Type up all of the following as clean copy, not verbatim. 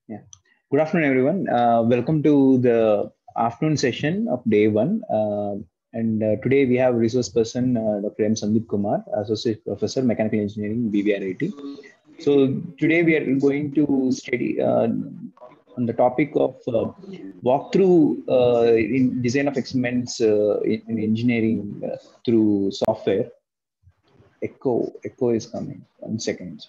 Yeah. Good afternoon, everyone. Welcome to the afternoon session of day one. And today we have resource person Dr. M. Sandeep Kumar, Associate Professor, Mechanical Engineering, BBRIT. So today we are going to study on the topic of walkthrough in design of experiments in engineering through software. Echo is coming. 1 second.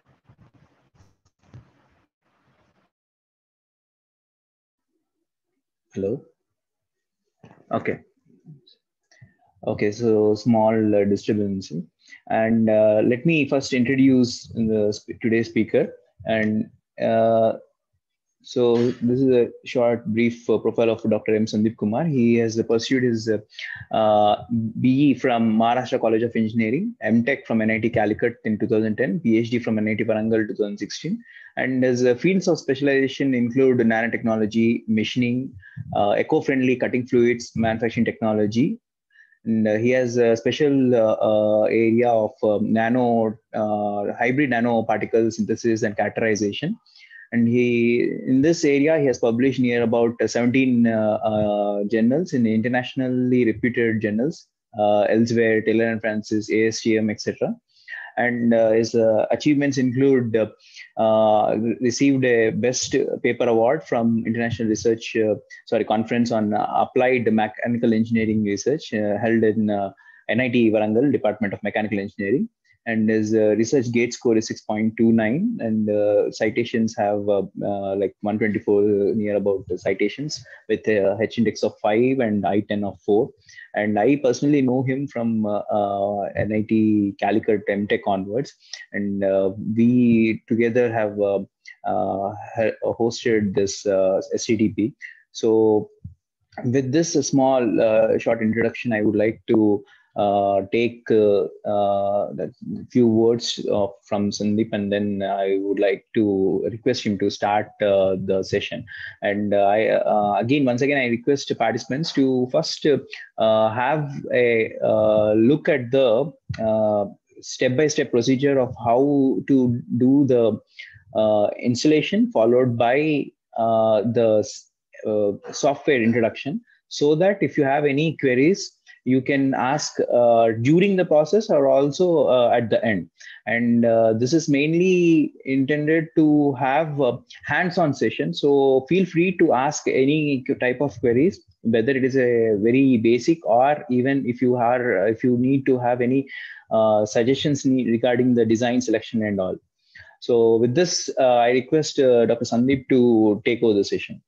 Hello. Okay. Okay, so small disturbance. And let me first introduce today's speaker. And so this is a short, brief profile of Dr. M. Sandeep Kumar. He has pursued his BE from Maharashtra College of Engineering, MTech from NIT Calicut in 2010, PhD from NIT Warangal 2016. And his fields of specialization include nanotechnology, machining, eco-friendly cutting fluids, manufacturing technology, and he has a special area of hybrid nanoparticle synthesis and characterization. And in this area, he has published near about 17 journals in internationally reputed journals, elsewhere, Taylor and Francis, ASTM, etc. And his achievements include received a best paper award from international conference on applied mechanical engineering research held in NIT Warangal Department of Mechanical Engineering. And his research gate score is 6.29, and citations have like 124 near about citations with a H index of 5 and I10 of 4. And I personally know him from NIT Calicut MTech onwards, and we together have hosted this SCDP. So with this small short introduction, I would like to take a few words from Sandeep, and then I would like to request him to start the session. And once again, I request participants to first have a look at the step-by-step procedure of how to do the installation, followed by the software introduction, so that if you have any queries, you can ask during the process or also at the end. And this is mainly intended to have a hands-on session. So feel free to ask any type of queries, whether it is a very basic, or even if you need to have any suggestions regarding the design selection and all. So with this, I request Dr. Sandeep to take over the session.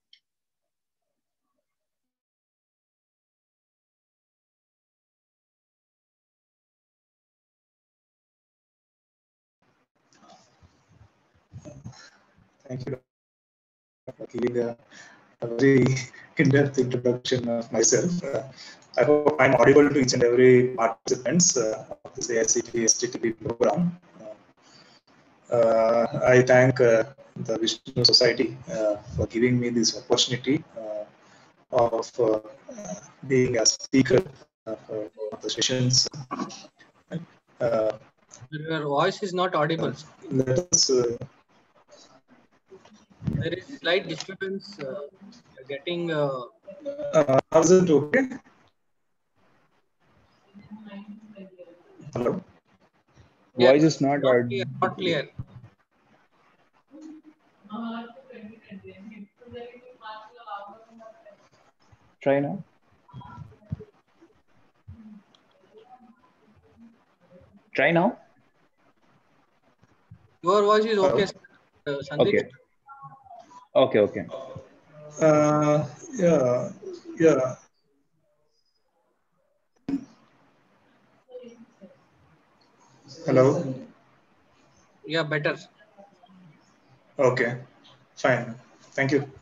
Thank you for giving a very in-depth introduction of myself. I hope I'm audible to each and every participants of this AICTE STTP program. I thank the Vishnu Society for giving me this opportunity of being a speaker for the sessions. Your voice is not audible. Let us. There is slight disturbance getting. Is it okay? Hello. Voice is not clear. Not clear. Try now. Try now. Your voice is okay, Sandeep. Okay. Yeah. Hello. Yeah, better. Okay, fine. Thank you.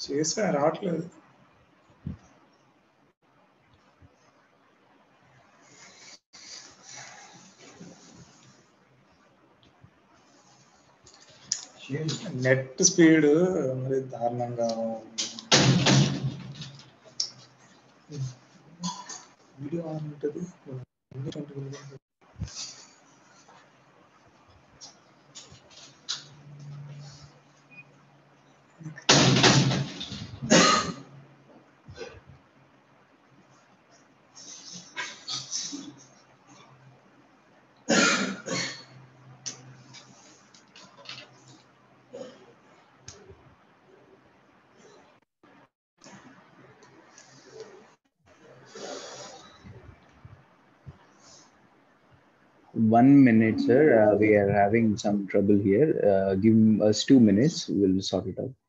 చేసా రావట్లేదు. Net speed మరి దారుణంగా video on ఉంటుంది. One minute, sir. We are having some trouble here. Give us 2 minutes. We'll sort it out.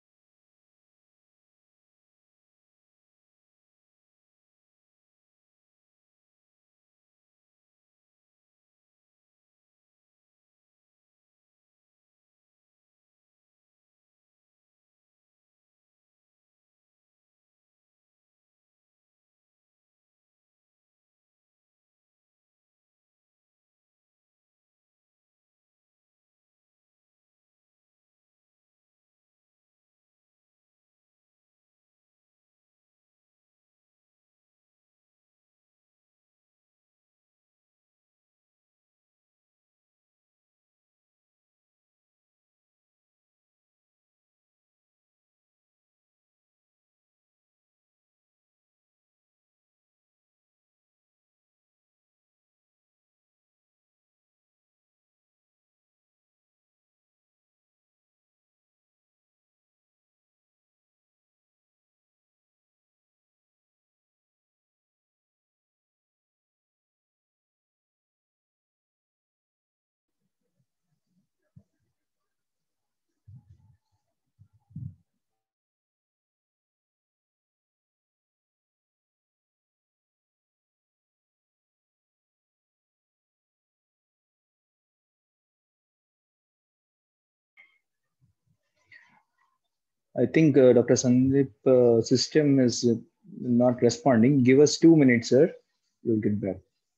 I think Dr. Sandeep system is not responding. Give us 2 minutes, sir. We'll get back.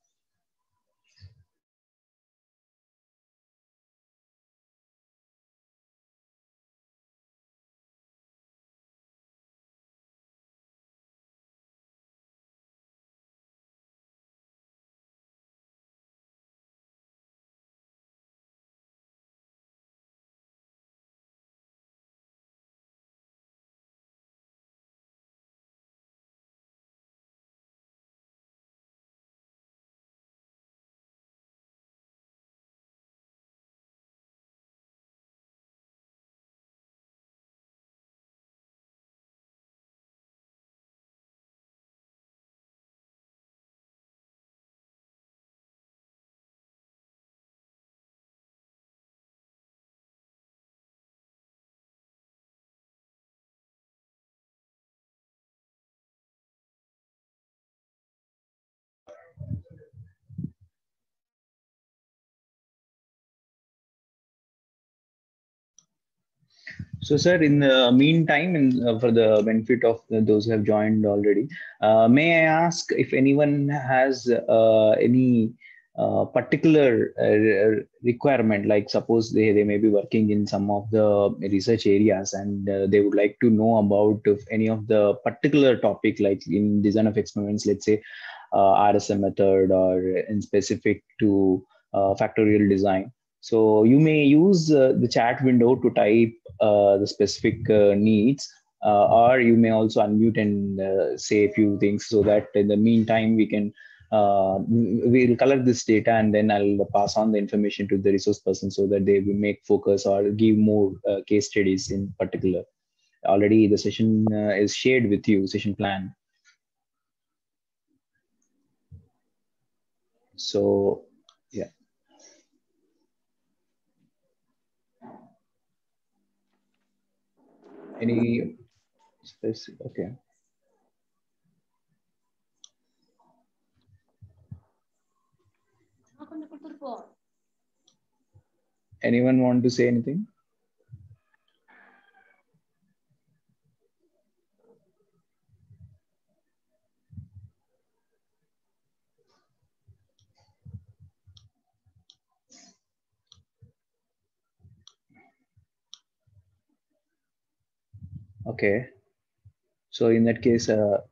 So, sir, in the meantime, for the benefit of those who have joined already, may I ask if anyone has any particular requirement, like suppose they may be working in some of the research areas and they would like to know about if any of the particular topic, like in design of experiments, let's say RSM method or in specific to factorial design. So you may use the chat window to type the specific needs, or you may also unmute and say a few things so that in the meantime we can we'll collect this data and then I'll pass on the information to the resource person so that they will make focus or give more case studies in particular. Already the session is shared with you, session plan. So yeah. Any specific, okay. Anyone want to say anything? Okay. So in that case,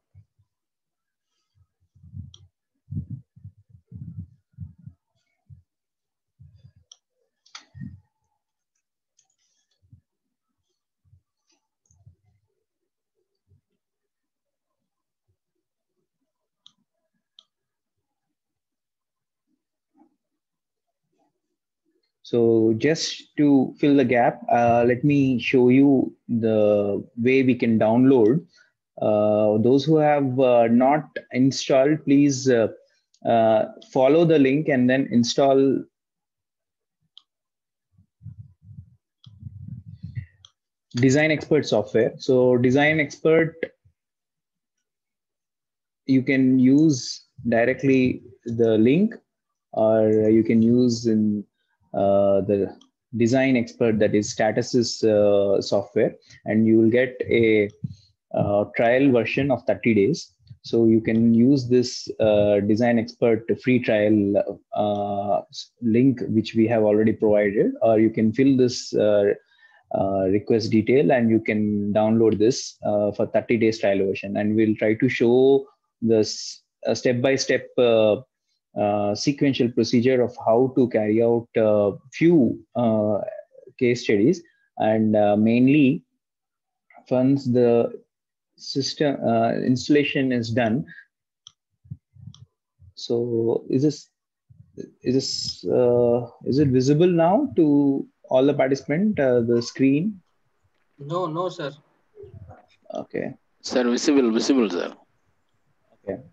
so just to fill the gap, let me show you the way we can download. Those who have not installed, please follow the link and then install Design Expert software. So Design Expert, you can use directly the link, or you can use in the Design Expert, that is Status's software, and you will get a trial version of 30 days. So you can use this Design Expert free trial link, which we have already provided, or you can fill this request detail and you can download this for 30 days trial version. And we'll try to show this step-by-step sequential procedure of how to carry out few case studies, and mainly once the system installation is done. So is it visible now to all the participant, the screen? No, no, sir. Okay. Sir, visible, sir. Okay.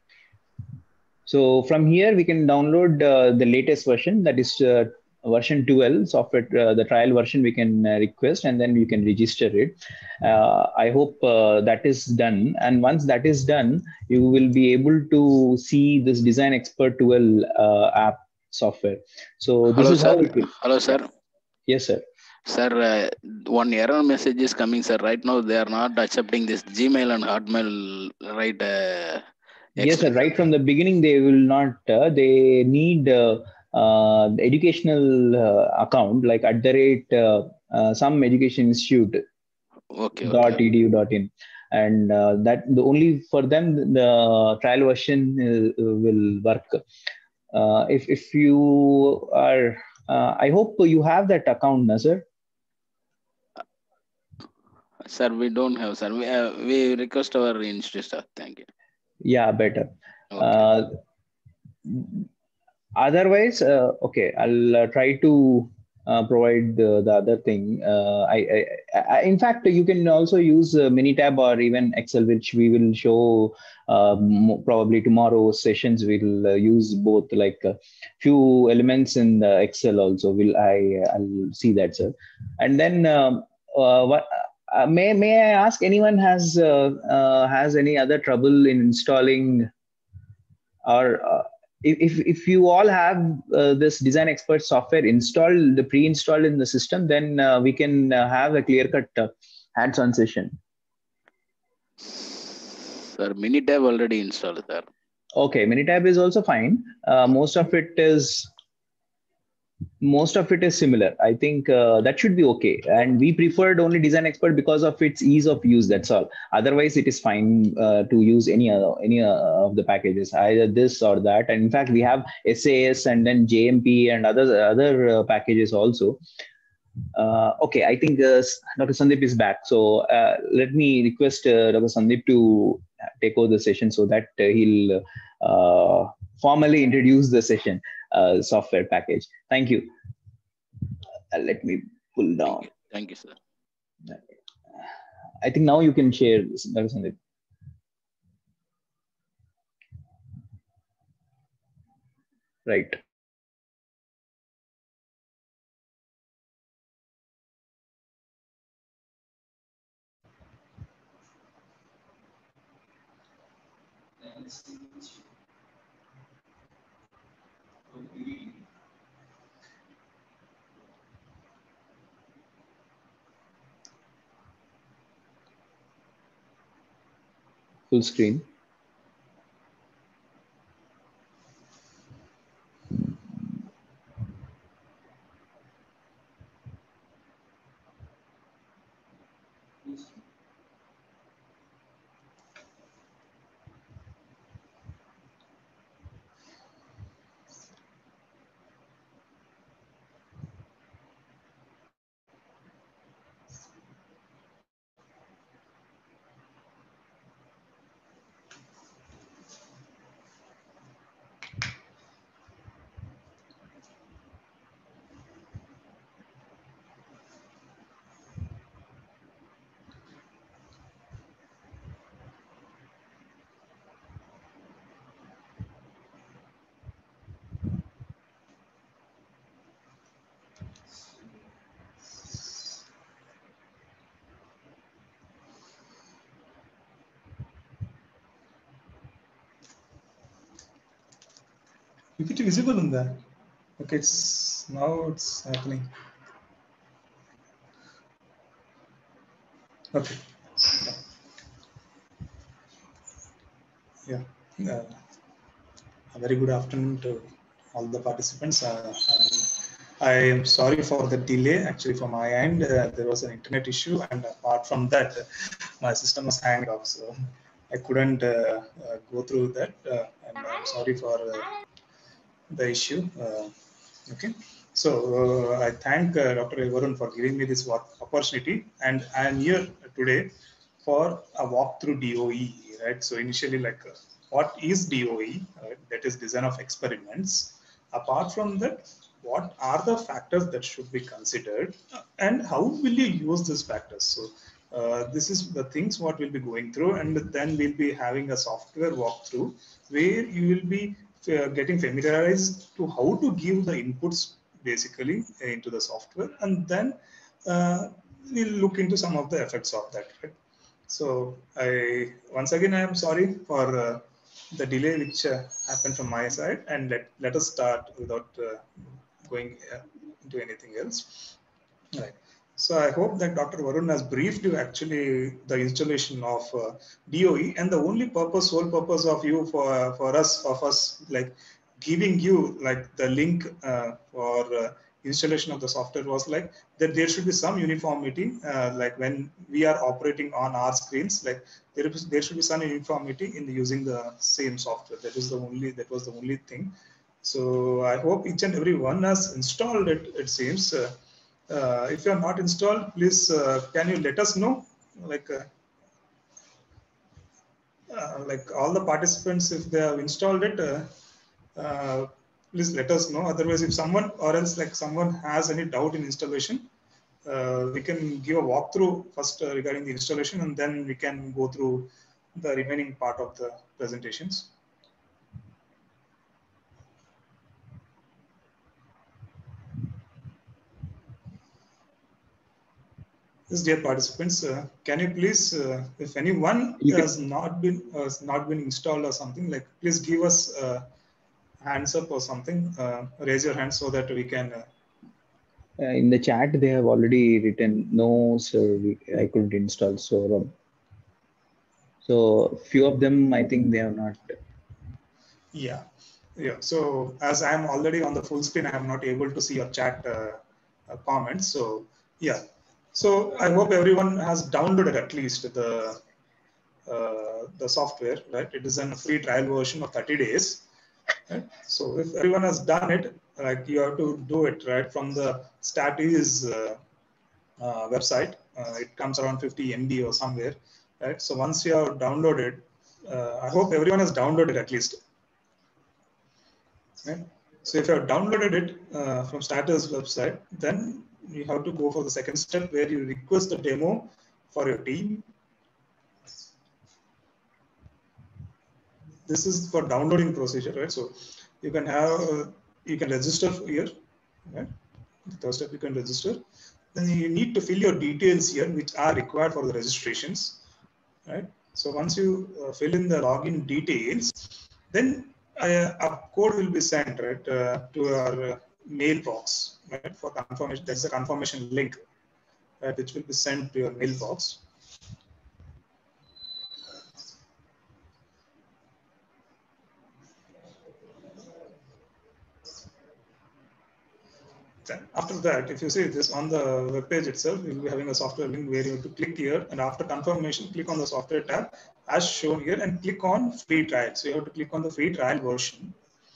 So from here we can download the latest version, that is version 12 software, the trial version we can request, and then you can register it. I hope that is done. And once that is done, you will be able to see this Design Expert 12 app software. So this Hello, is sir. how it will. Hello, sir. Yeah. Yes, sir. Sir, one error message is coming, sir. Right now, they are not accepting this Gmail and Hotmail, right? Yes, sir. Right from the beginning, they will not. They need the educational account, like at the rate some education institute Okay. .edu.in, and that the only for them the trial version will work. If you are, I hope you have that account, Nazar. Sir, we don't have, sir. We request our institute, sir. Thank you. Yeah, better. Okay. Otherwise, okay, I'll try to provide the other thing. In fact, you can also use Minitab or even Excel, which we will show probably tomorrow sessions. We'll use both, like a few elements in the Excel also. I'll see that, sir. And then what? May I ask, anyone has any other trouble in installing, or if you all have this Design Expert software installed, the pre-installed in the system, then we can have a clear-cut hands-on session. Sir, Minitab already installed, sir. Okay, Minitab is also fine. Most of it is similar. I think that should be okay. And we preferred only Design Expert because of its ease of use. That's all. Otherwise, it is fine to use any of the packages, either this or that. And in fact, we have SAS and then JMP and other packages also. Okay, I think Dr. Sandeep is back. So let me request Dr. Sandeep to take over the session so that he'll formally introduce the session software package. Thank you. Let me pull down. Thank you, sir. I think now you can share this, Dr. Sandeep. Right. Full screen. PPT visible in there? Okay, it's happening. Okay. Yeah. A very good afternoon to all the participants. I am sorry for the delay. Actually, from my end, there was an internet issue, and apart from that, my system was hanged off, so I couldn't go through that. And I'm sorry for the issue. Okay. So I thank Dr. Varun for giving me this opportunity, and I am here today for a walk through DOE. Right. So initially, like, what is DOE? That is design of experiments. Apart from that, what are the factors that should be considered, and how will you use these factors? So this is the things what we'll be going through, and then we'll be having a software walkthrough where you will be getting familiarized to how to give the inputs basically into the software, and then we'll look into some of the effects of that. Right? So I once again I am sorry for the delay which happened from my side, and let us start without going into anything else. Right. So I hope that Dr. Varun has briefed you actually the installation of DOE, and the only purpose, sole purpose of you for us like giving you like the link for installation of the software was like that there should be some uniformity, like when we are operating on our screens, like there should be some uniformity in using the same software. That was the only thing. So I hope each and every one has installed it. It seems. If you are not installed, please can you let us know? Like all the participants, if they have installed it, please let us know. Otherwise, if someone or else like someone has any doubt in installation, we can give a walkthrough first regarding the installation, and then we can go through the remaining part of the presentations. Yes, dear participants, can you please, if anyone has not been installed or something, like please give us hands up or something. Raise your hand so that we can. In the chat, they have already written no, sir. I couldn't install. So few of them, I think they have not. Yeah. So as I am already on the full screen, I am not able to see your chat comments. So yeah. So I hope everyone has downloaded at least the software, right? It is a free trial version of 30 days. Right? So if everyone has done it, like you have to do it right from the Statease website. It comes around 50 MB or somewhere, right? So once you have downloaded, I hope everyone has downloaded at least. Right? So if you have downloaded it from Statease website, then you have to go for the second step where you request the demo for your team. This is for downloading procedure, right? So you can have you can register here, right? The third step, you can register. Then you need to fill your details here, which are required for the registrations, right? So once you fill in the login details, then a code will be sent, right, to our mailbox, right, for confirmation. That's a confirmation link, right, which will be sent to your mailbox. Then after that, if you see this on the web page itself, you'll be having a software link where you have to click here, and after confirmation, click on the software tab as shown here and click on free trial. So you have to click on the free trial version.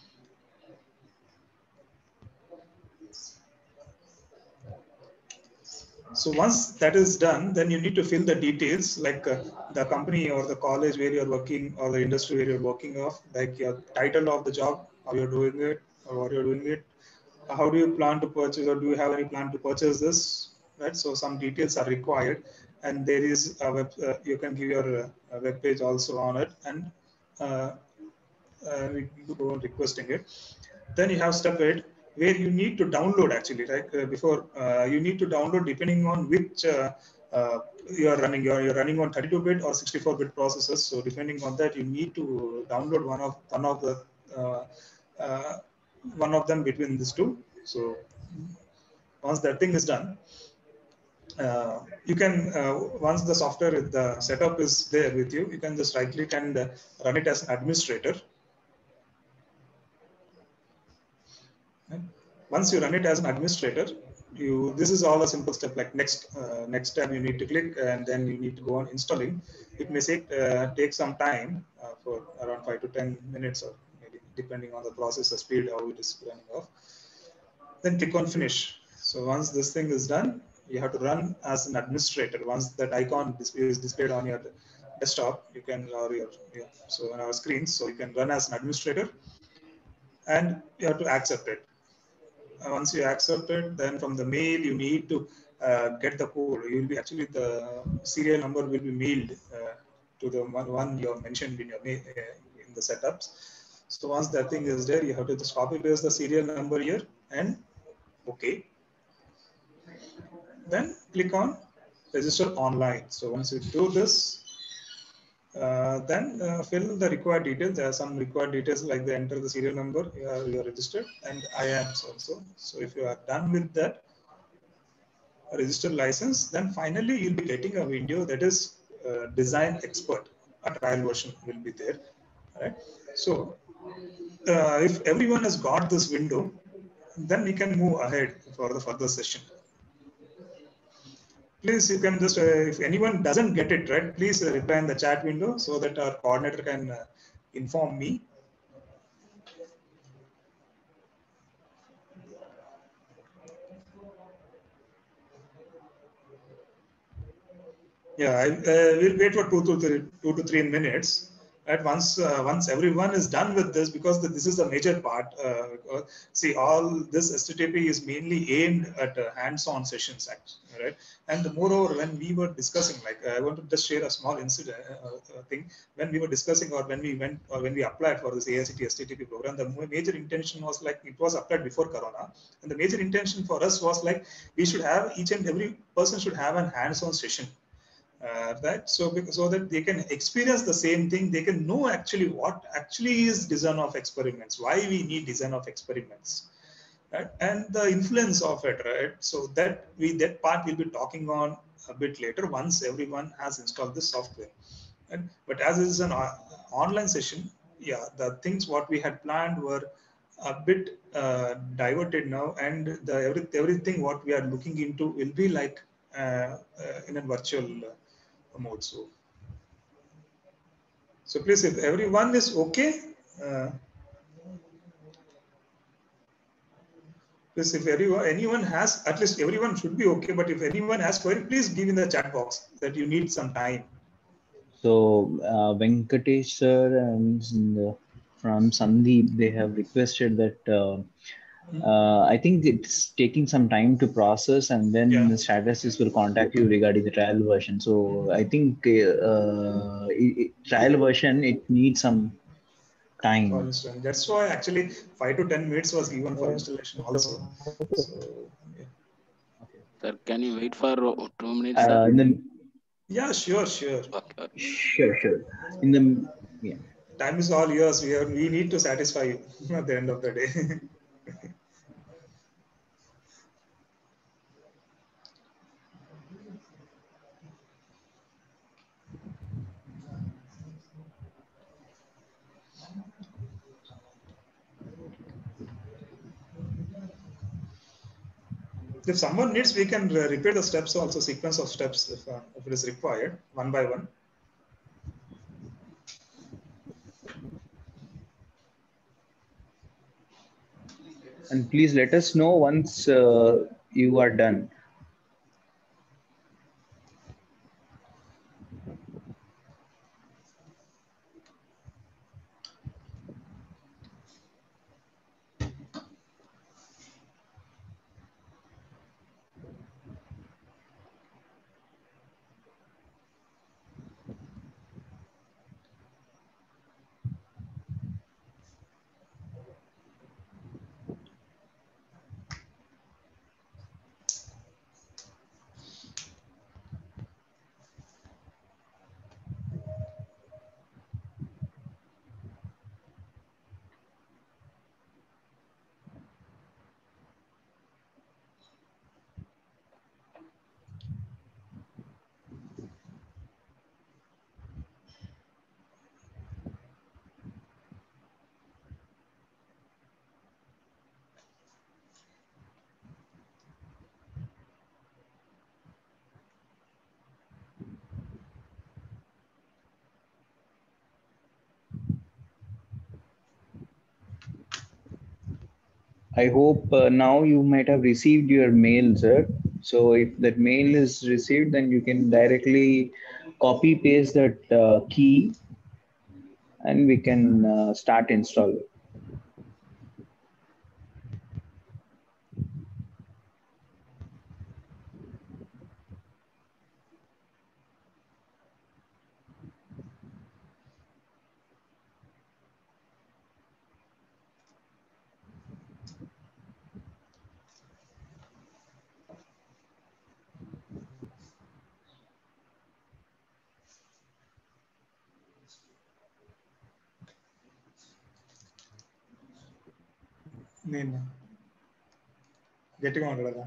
So once that is done, then you need to fill the details like the company or the college where you're working or the industry where you're working of, like your title of the job, how you're doing it or what you're doing it. How do you plan to purchase, or do you have any plan to purchase this, right? So some details are required, and there is a web, you can give your web page also on it, and you go on requesting it. Then you have step 8 where you need to download actually, like before you need to download depending on which you are running. You're running on 32-bit or 64-bit processors. So depending on that, you need to download one of the one of them between these two. So once that thing is done, you can once the software, the setup is there with you, you can just right click and run it as an administrator. And once you run it as an administrator, this is all a simple step. Like next tab you need to click, and then you need to go on installing. It may take some time for around 5 to 10 minutes, or maybe depending on the processor speed how it is running off. Then click on finish. So once this thing is done, you have to run as an administrator. Once that icon is displayed on your desktop, you can, or your, yeah, so on our screens, so you can run as an administrator, and you have to accept it. Once you accept it, then from the mail you need to get the code. You will be actually, the serial number will be mailed to the one you have mentioned in your in the setups. So once that thing is there, you have to just copy paste the serial number here and okay. Then click on register online. So once you do this, then fill the required details. There are some required details like they enter the serial number, you are registered, and IAMS also. So if you are done with that register license, then finally you'll be getting a window that is design expert. A trial version will be there. Right? So if everyone has got this window, then we can move ahead for the further session. Please, you can just, if anyone doesn't get it right, please reply in the chat window so that our coordinator can inform me. Yeah, I will wait for 2 to 3 minutes. At once everyone is done with this, because this is the major part. See, all this HTTP is mainly aimed at hands-on sessions, actually, right? And moreover, when we were discussing, like, I want to just share a small incident thing. When we were discussing, or when we went, or when we applied for this AICT HTTP program, the major intention was like, it was applied before Corona, and the major intention for us was like, we should have, each and every person should have a hands-on session. Right, so that they can experience the same thing, they can know actually what actually is design of experiments, why we need design of experiments, right? And the influence of it, right? So that part we'll be talking on a bit later once everyone has installed the software. And but as it is an online session, yeah, the things what we had planned were a bit diverted now, and everything what we are looking into will be like in a virtual mode. So please, if everyone is okay, please, if anyone has, at least everyone should be okay. But if anyone has query, please give in the chat box that you need some time. So Venkatesh sir and from Sandeep, they have requested that I think it's taking some time to process, and then the statistics will contact you regarding the trial version. So I think trial version, it needs some time. For instance, that's why actually 5 to 10 minutes was given for installation also. So, yeah. Sir, can you wait for 2 minutes, sir? Yeah, sure. Okay. Sure. In the yeah. Time is all yours. We need to satisfy you at the end of the day. If someone needs, we can repeat the steps, also sequence of steps if it is required, one by one. And please let us know once you are done. I hope now you might have received your mail, sir. So if that mail is received, then you can directly copy paste that key and we can start install. నేను గట్టిగా మాట్లాడదా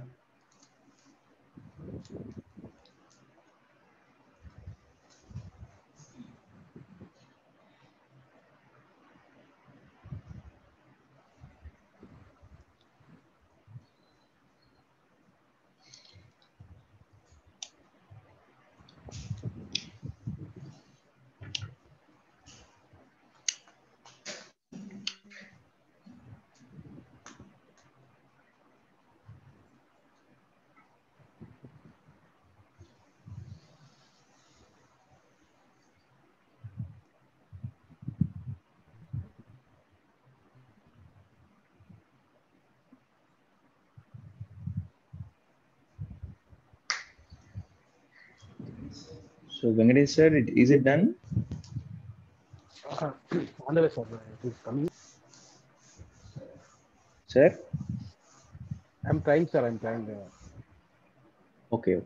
So Venkatesh sir, is it done? On the way, sir. It is coming. Sir? I'm trying, sir. I'm trying. Okay.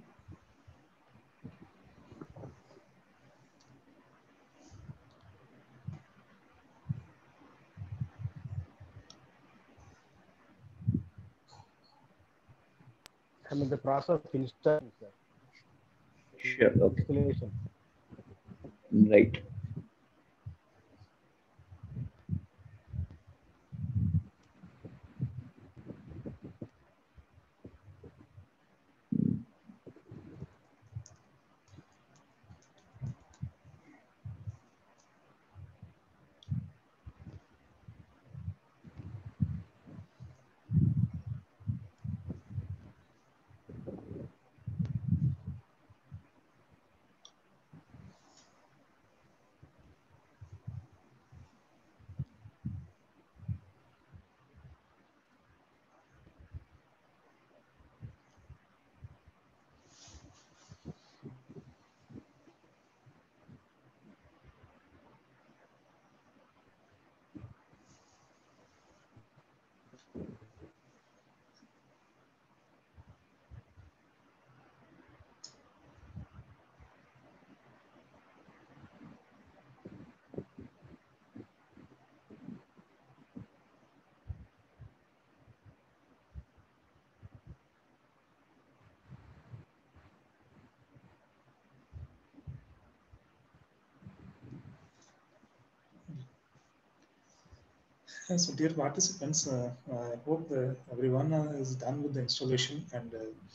I'm in the process of installing, sir. Sure. Okay. Installation. Right. So, dear participants, I hope everyone is done with the installation. And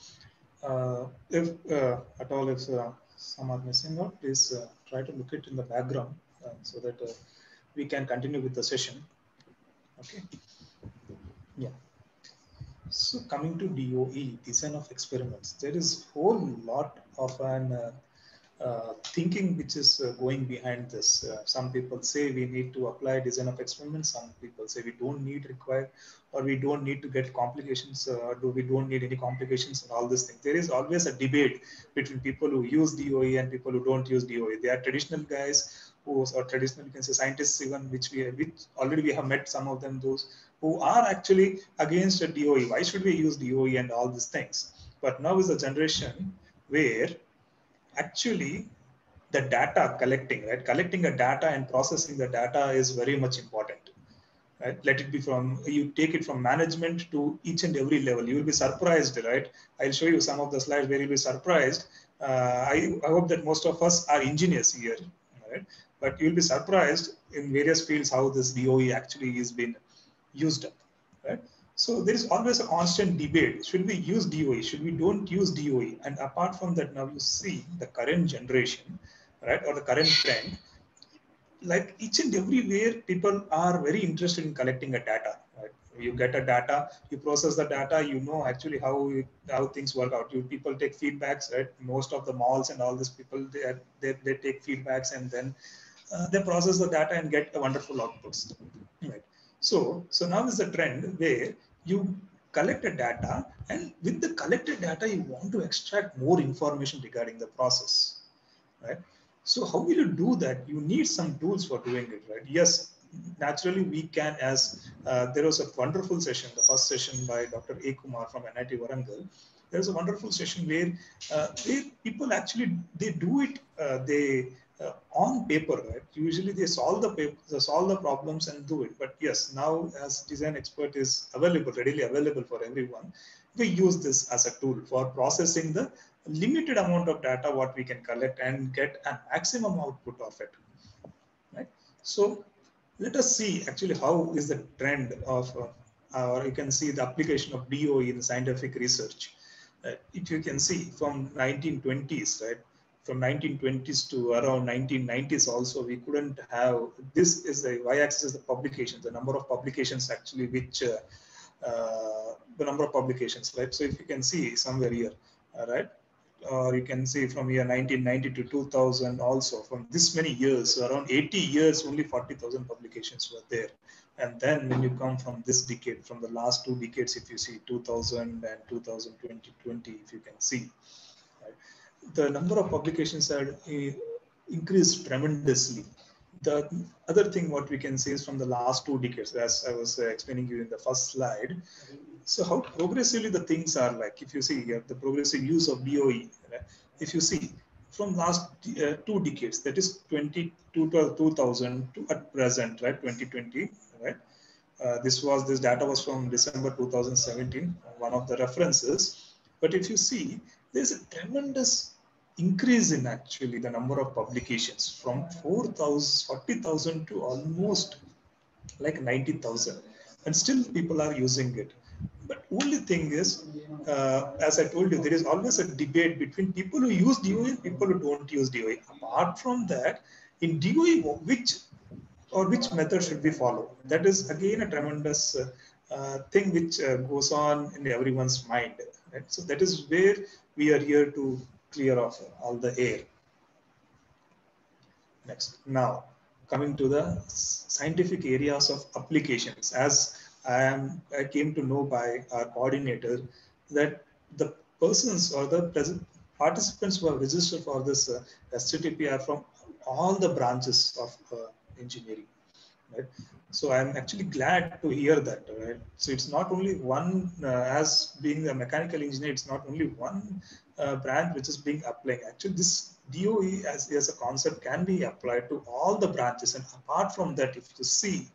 if at all, if some are missing out, please try to look it in the background so that we can continue with the session. Okay. Yeah. So, coming to DOE, design of experiments, there is whole lot of an thinking which is going behind this. Some people say we need to apply design of experiments. Some people say we don't need require, or we don't need to get complications, or we don't need any complications and all this thing. There is always a debate between people who use DOE and people who don't use DOE. They are traditional guys who are traditional, you can say scientists even, which already we have met some of them, those who are actually against a DOE. Why should we use DOE and all these things? But now is a generation where actually the data collecting, right? Collecting the data and processing the data is very much important. Right? Let it be from, you take it from management to each and every level. You will be surprised, right? I'll show you some of the slides where you'll be surprised. I hope that most of us are engineers here, right? But you'll be surprised in various fields how this DOE actually is been used up, right? So there is always a constant debate. Should we use DOE? Should we don't use DOE? And apart from that, now you see the current generation, right, or the current trend, like each and everywhere, people are very interested in collecting a data. Right? You get a data, you process the data, you know actually how things work out. People take feedbacks, right? Most of the malls and all these people, they take feedbacks, and then they process the data and get a wonderful outputs, right? So now is the trend where you collect the data, and with the collected data you want to extract more information regarding the process, right? So how will you do that? You need some tools for doing it, right? Yes, naturally we can, as there was a wonderful session, the first session by Dr. A. Kumar from NIT Warangal. There was a wonderful session where people actually, they do it, on paper, right? Usually they solve the problems and do it. But yes, now as design expert is available, readily available for everyone, we use this as a tool for processing the limited amount of data what we can collect and get a maximum output of it, right? So let us see actually how is the trend of or you can see the application of DOE in scientific research. If you can see from 1920s, right? From 1920s to around 1990s also, we couldn't have, this is the y-axis is the publications, the number of publications actually which the number of publications, right? So if you can see somewhere here, right? Or you can see from year 1990 to 2000 also, from this many years, so around 80 years, only 40,000 publications were there. And then when you come from this decade, from the last 2 decades, if you see 2000 and 2020, if you can see, right, the number of publications are increased tremendously. The other thing what we can see is from the last 2 decades, as I was explaining you in the first slide. So how progressively the things are like, if you see here, the progressive use of DOE, right? If you see from last 2 decades, that is 2000 to at present, right, 2020, right? This data was from December 2017, one of the references. But if you see, there's a tremendous increase in actually the number of publications from 40,000 to almost like 90,000, and still people are using it. But only thing is, as I told you, there is always a debate between people who use DOE and people who don't use DOE. Apart from that, in DOE, which method should we follow? That is again a tremendous thing which goes on in everyone's mind. Right? So that is where we are here to clear off all the air. Next. Now, coming to the scientific areas of applications, as I came to know by our coordinator that the persons or the participants who have registered for this SCTP are from all the branches of engineering, right? So I'm actually glad to hear that, right? So it's not only one, as being a mechanical engineer, it's not only one branch which is being applied. Actually, this DOE as a concept can be applied to all the branches. And apart from that, if you see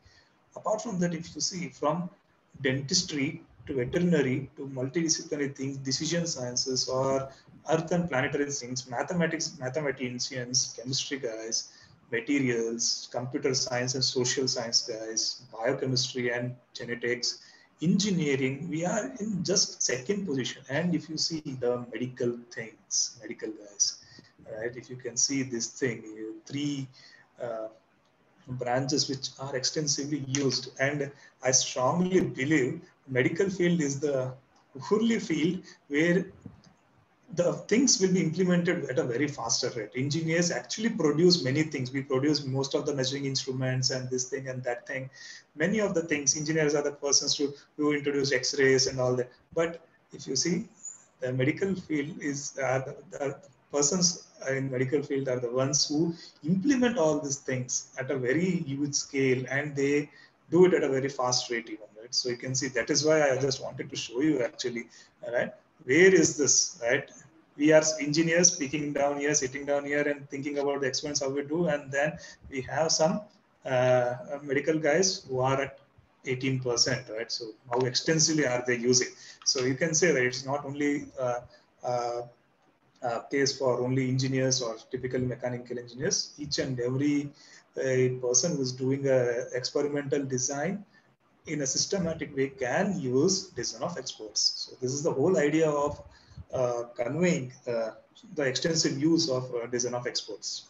from dentistry to veterinary to multidisciplinary things, decision sciences or earth and planetary things, mathematicians, chemistry guys, materials, computer science and social science guys, biochemistry and genetics, engineering, we are in just second position. And if you see the medical guys, right? If you can see this thing, 3 branches which are extensively used. And I strongly believe medical field is the only field where the things will be implemented at a very faster rate. Engineers actually produce many things. We produce most of the measuring instruments and this thing and that thing. Many of the things, engineers are the persons who introduce X-rays and all that. But if you see, the medical field is the persons in medical field are the ones who implement all these things at a very huge scale, and they do it at a very fast rate even, right? So you can see, that is why I just wanted to show you actually, right? Where is this, right? We are engineers sitting down here and thinking about the experiments, how we do, and then we have some medical guys who are at 18%, right? So how extensively are they using? So you can say that it's not only case for only engineers or typically mechanical engineers. Each and every person who's doing a experimental design in a systematic way can use design of experts. So this is the whole idea of conveying the extensive use of design of experts.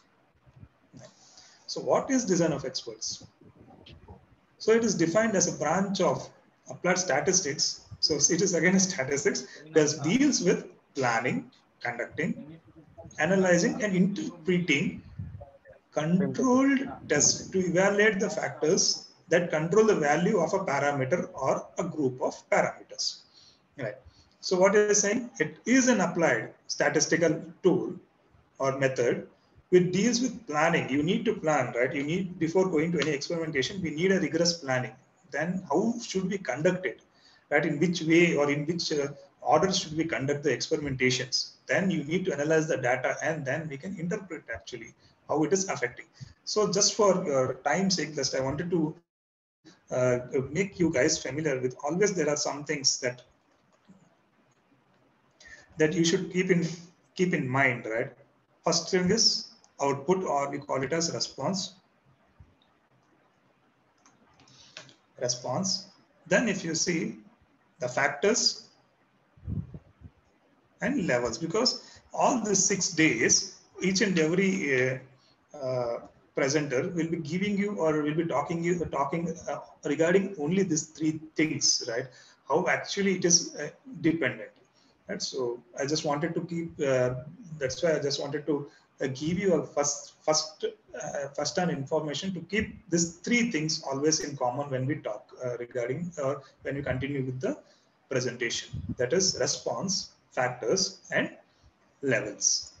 So what is design of experts? So it is defined as a branch of applied statistics. So it is again a statistics that deals with planning, conducting, analyzing, and interpreting controlled tests to evaluate the factors that control the value of a parameter or a group of parameters. Right. So what it is saying, it is an applied statistical tool or method which deals with planning. You need to plan, right? You need, before going to any experimentation, we need a rigorous planning. Then how should we conduct it, right? In which way or in which order should we conduct the experimentations? Then you need to analyze the data, and then we can interpret actually how it is affecting. So just for time's sake, just I wanted to make you guys familiar with, always there are some things that you should keep in mind, right? First thing is output, or we call it as response. Then if you see the factors and levels, because all these 6 days, each and every presenter will be giving you, or will be talking regarding only these 3 things, right? How actually it is dependent. Right? So I just wanted to keep, that's why I just wanted to give you a first-hand information to keep these 3 things always in common when we talk regarding, when we continue with the presentation. That is response, factors, and levels.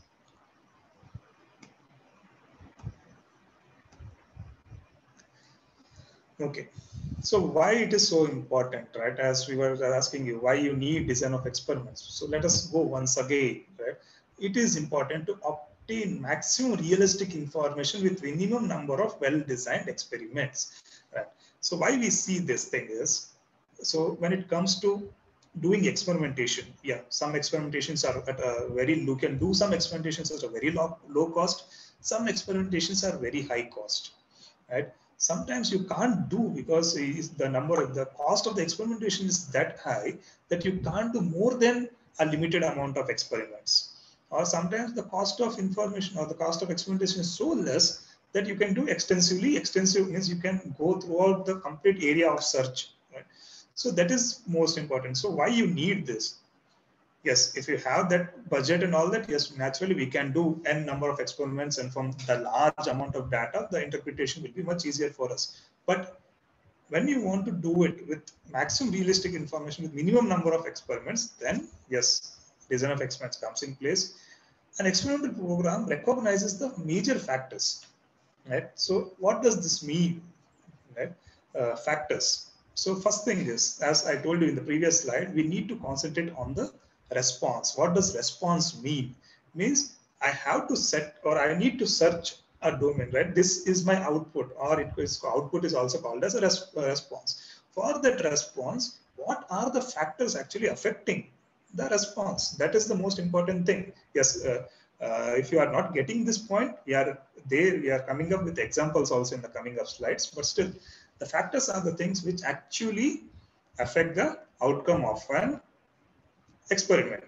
Okay. So why it is so important, right? As we were asking you, why you need design of experiments. So let us go once again, right? It is important to obtain maximum realistic information with minimum number of well-designed experiments, right? So why we see this thing is, so when it comes to doing experimentation, yeah, some experimentations are at a very low, can do some experimentations at a very low cost. Some experimentations are very high cost, right? Sometimes you can't do, because the cost of the experimentation is that high that you can't do more than a limited amount of experiments. Or sometimes the cost of information or the cost of experimentation is so less that you can do extensive means you can go throughout the complete area of search, right? So that is most important. So why you need this? Yes, if you have that budget and all that, yes, naturally we can do n number of experiments, and from the large amount of data, the interpretation will be much easier for us. But when you want to do it with maximum realistic information with minimum number of experiments, then yes, design of experiments comes in place. An experimental program recognizes the major factors, right? So what does this mean, right? Factors. So first thing is, as I told you in the previous slide, we need to concentrate on the response. What does response mean? Means I have to set, or I need to search a domain, right? This is my output, or output is also called as a response. For that response, what are the factors actually affecting the response? That is the most important thing. Yes, if you are not getting this point, we are coming up with examples also in the coming up slides, but still the factors are the things which actually affect the outcome of an experiment.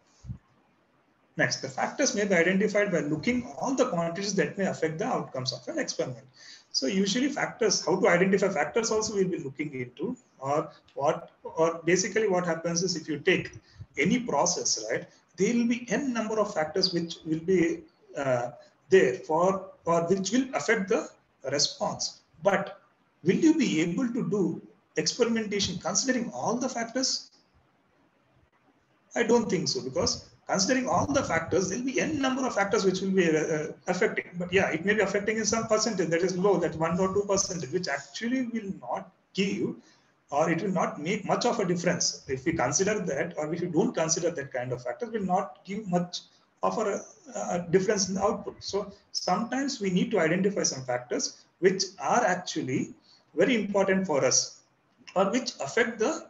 Next, the factors may be identified by looking all the quantities that may affect the outcomes of an experiment. So usually factors, how to identify factors also we'll be looking into, or basically what happens is, if you take any process, right, there will be n number of factors which will be there for, or which will affect the response. But will you be able to do experimentation considering all the factors? I don't think so, because considering all the factors, there will be n number of factors which will be affecting. But yeah, it may be affecting in some percentage that is low, that 1 or 2%, which actually will not give, or it will not make much of a difference. If we consider that, or if we don't consider that kind of factors, will not give much of a difference in the output. So sometimes we need to identify some factors which are actually very important for us, or which affect the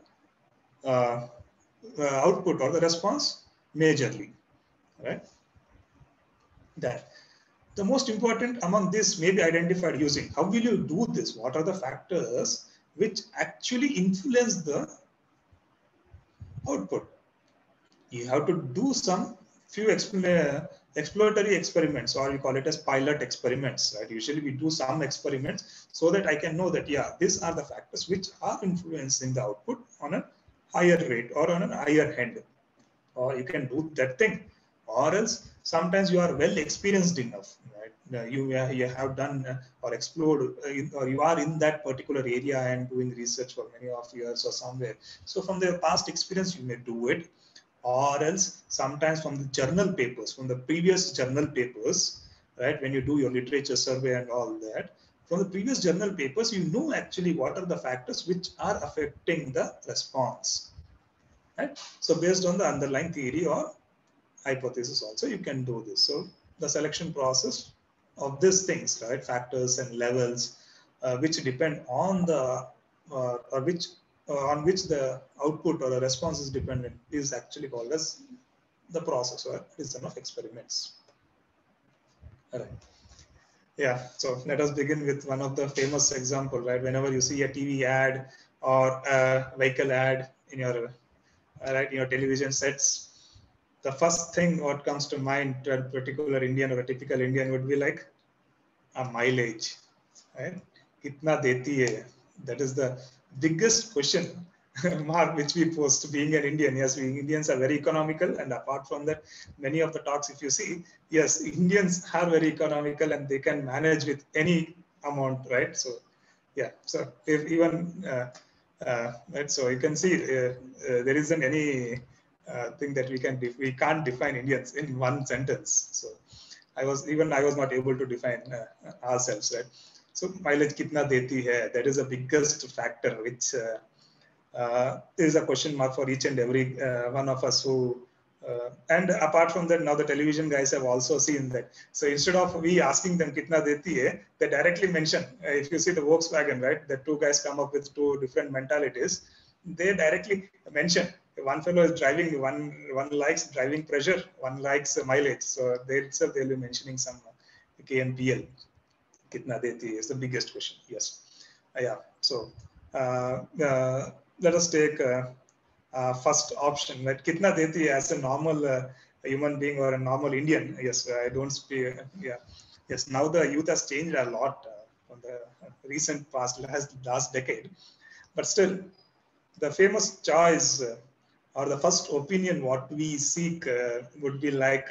output or the response majorly, right? That the most important among this may be identified using, how will you do this? What are the factors which actually influence the output? You have to do some few exploratory experiments, or we call it as pilot experiments, right? Usually we do some experiments so that I can know that, yeah, these are the factors which are influencing the output on a higher rate or on a higher end, or you can do that thing. Or else sometimes you are well experienced enough, right? You have done or explored, or you are in that particular area and doing research for many of years or somewhere. So from the past experience, you may do it. Or else sometimes from the journal papers, from the previous journal papers, right? When you do your literature survey and all that, from the previous journal papers, you know actually what are the factors which are affecting the response, right? So based on the underlying theory or hypothesis also, you can do this. So the selection process of these things, right? Factors and levels, which depend on the, or which on which the output or the response is dependent, is actually called as the process or design of experiments. All right. Yeah, so let us begin with one of the famous example, right? Whenever you see a TV ad or a vehicle ad in your right, in your television sets, the first thing what comes to mind to a particular Indian or a typical Indian would be like a mileage, right? Kitna deti hai? That is the biggest question mark which we pose to being an Indian. Yes, we Indians are very economical, and apart from that, many of the talks, if you see, yes, Indians are very economical and they can manage with any amount, right? So, yeah, so if even right, so you can see there isn't any thing that we can't define Indians in one sentence. So I was not able to define ourselves, right? So mileage kitna deti hai? That is the biggest factor which is a question mark for each and every one of us who. And apart from that, now the television guys have also seen that. So instead of we asking them kitna deti hai, they directly mention. If you see the Volkswagen, right, the two guys come up with two different mentalities. They directly mention. One fellow is driving, one likes driving pressure, one likes mileage. So they'll be mentioning some KNPL. Kitna deti is the biggest question. Yes. Yeah. So let us take first option, right? Kitna deti as a normal human being or a normal Indian. Yes, I don't speak. Yeah. Yes. Now the youth has changed a lot from the recent past, last decade, but still, the famous choice or the first opinion what we seek would be like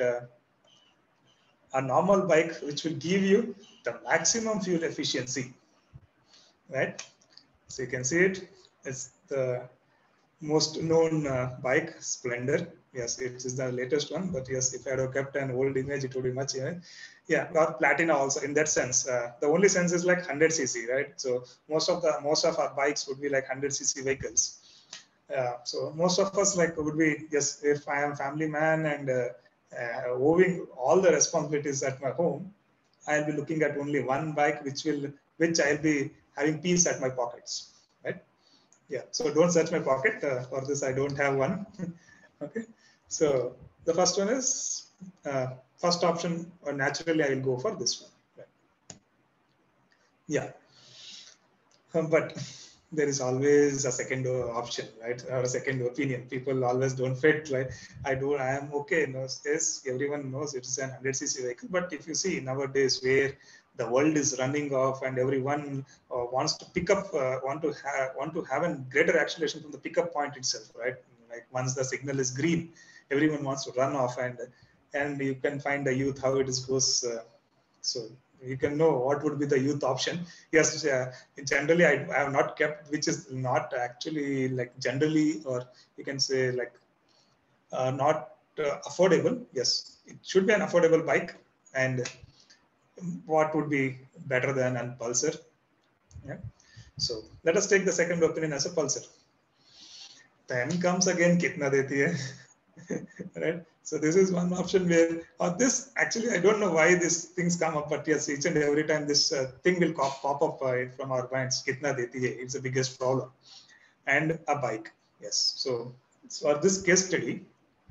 a normal bike which will give you the maximum fuel efficiency, right? So you can see it. It's the most known bike, Splendor. Yes, it is the latest one. But yes, if I had kept an old image, it would be much. Yeah, or Platina also in that sense. The only sense is like 100cc, right? So most of our bikes would be like 100cc vehicles. So most of us like would be, yes, if I am family man and owing all the responsibilities at my home, I'll be looking at only one bike which I'll be having peace at my pockets, right? Yeah, so don't search my pocket. For this, I don't have one. Okay, so the first one is first option, or naturally I will go for this one. Right? Yeah, but there is always a second option, right, or a second opinion. People always don't fit, right? I am okay. No, yes, everyone knows it is an 100cc vehicle, but if you see nowadays where the world is running off and everyone wants to pick up, want to have a greater acceleration from the pickup point itself, right? Like once the signal is green, everyone wants to run off, and you can find the youth how it is goes. So you can know what would be the youth option. Yes, generally I have not kept, which is not actually like generally, or you can say like not affordable. Yes, it should be an affordable bike. And what would be better than a Pulsar? Yeah. So let us take the second opinion as a Pulsar. Then comes again kitna deti hai, right? So this is one option where, or this actually, I don't know why these things come up, but yes, each and every time this thing will pop up from our minds. Kitna deti hai? It's the biggest problem. And a bike, yes. So for this case study,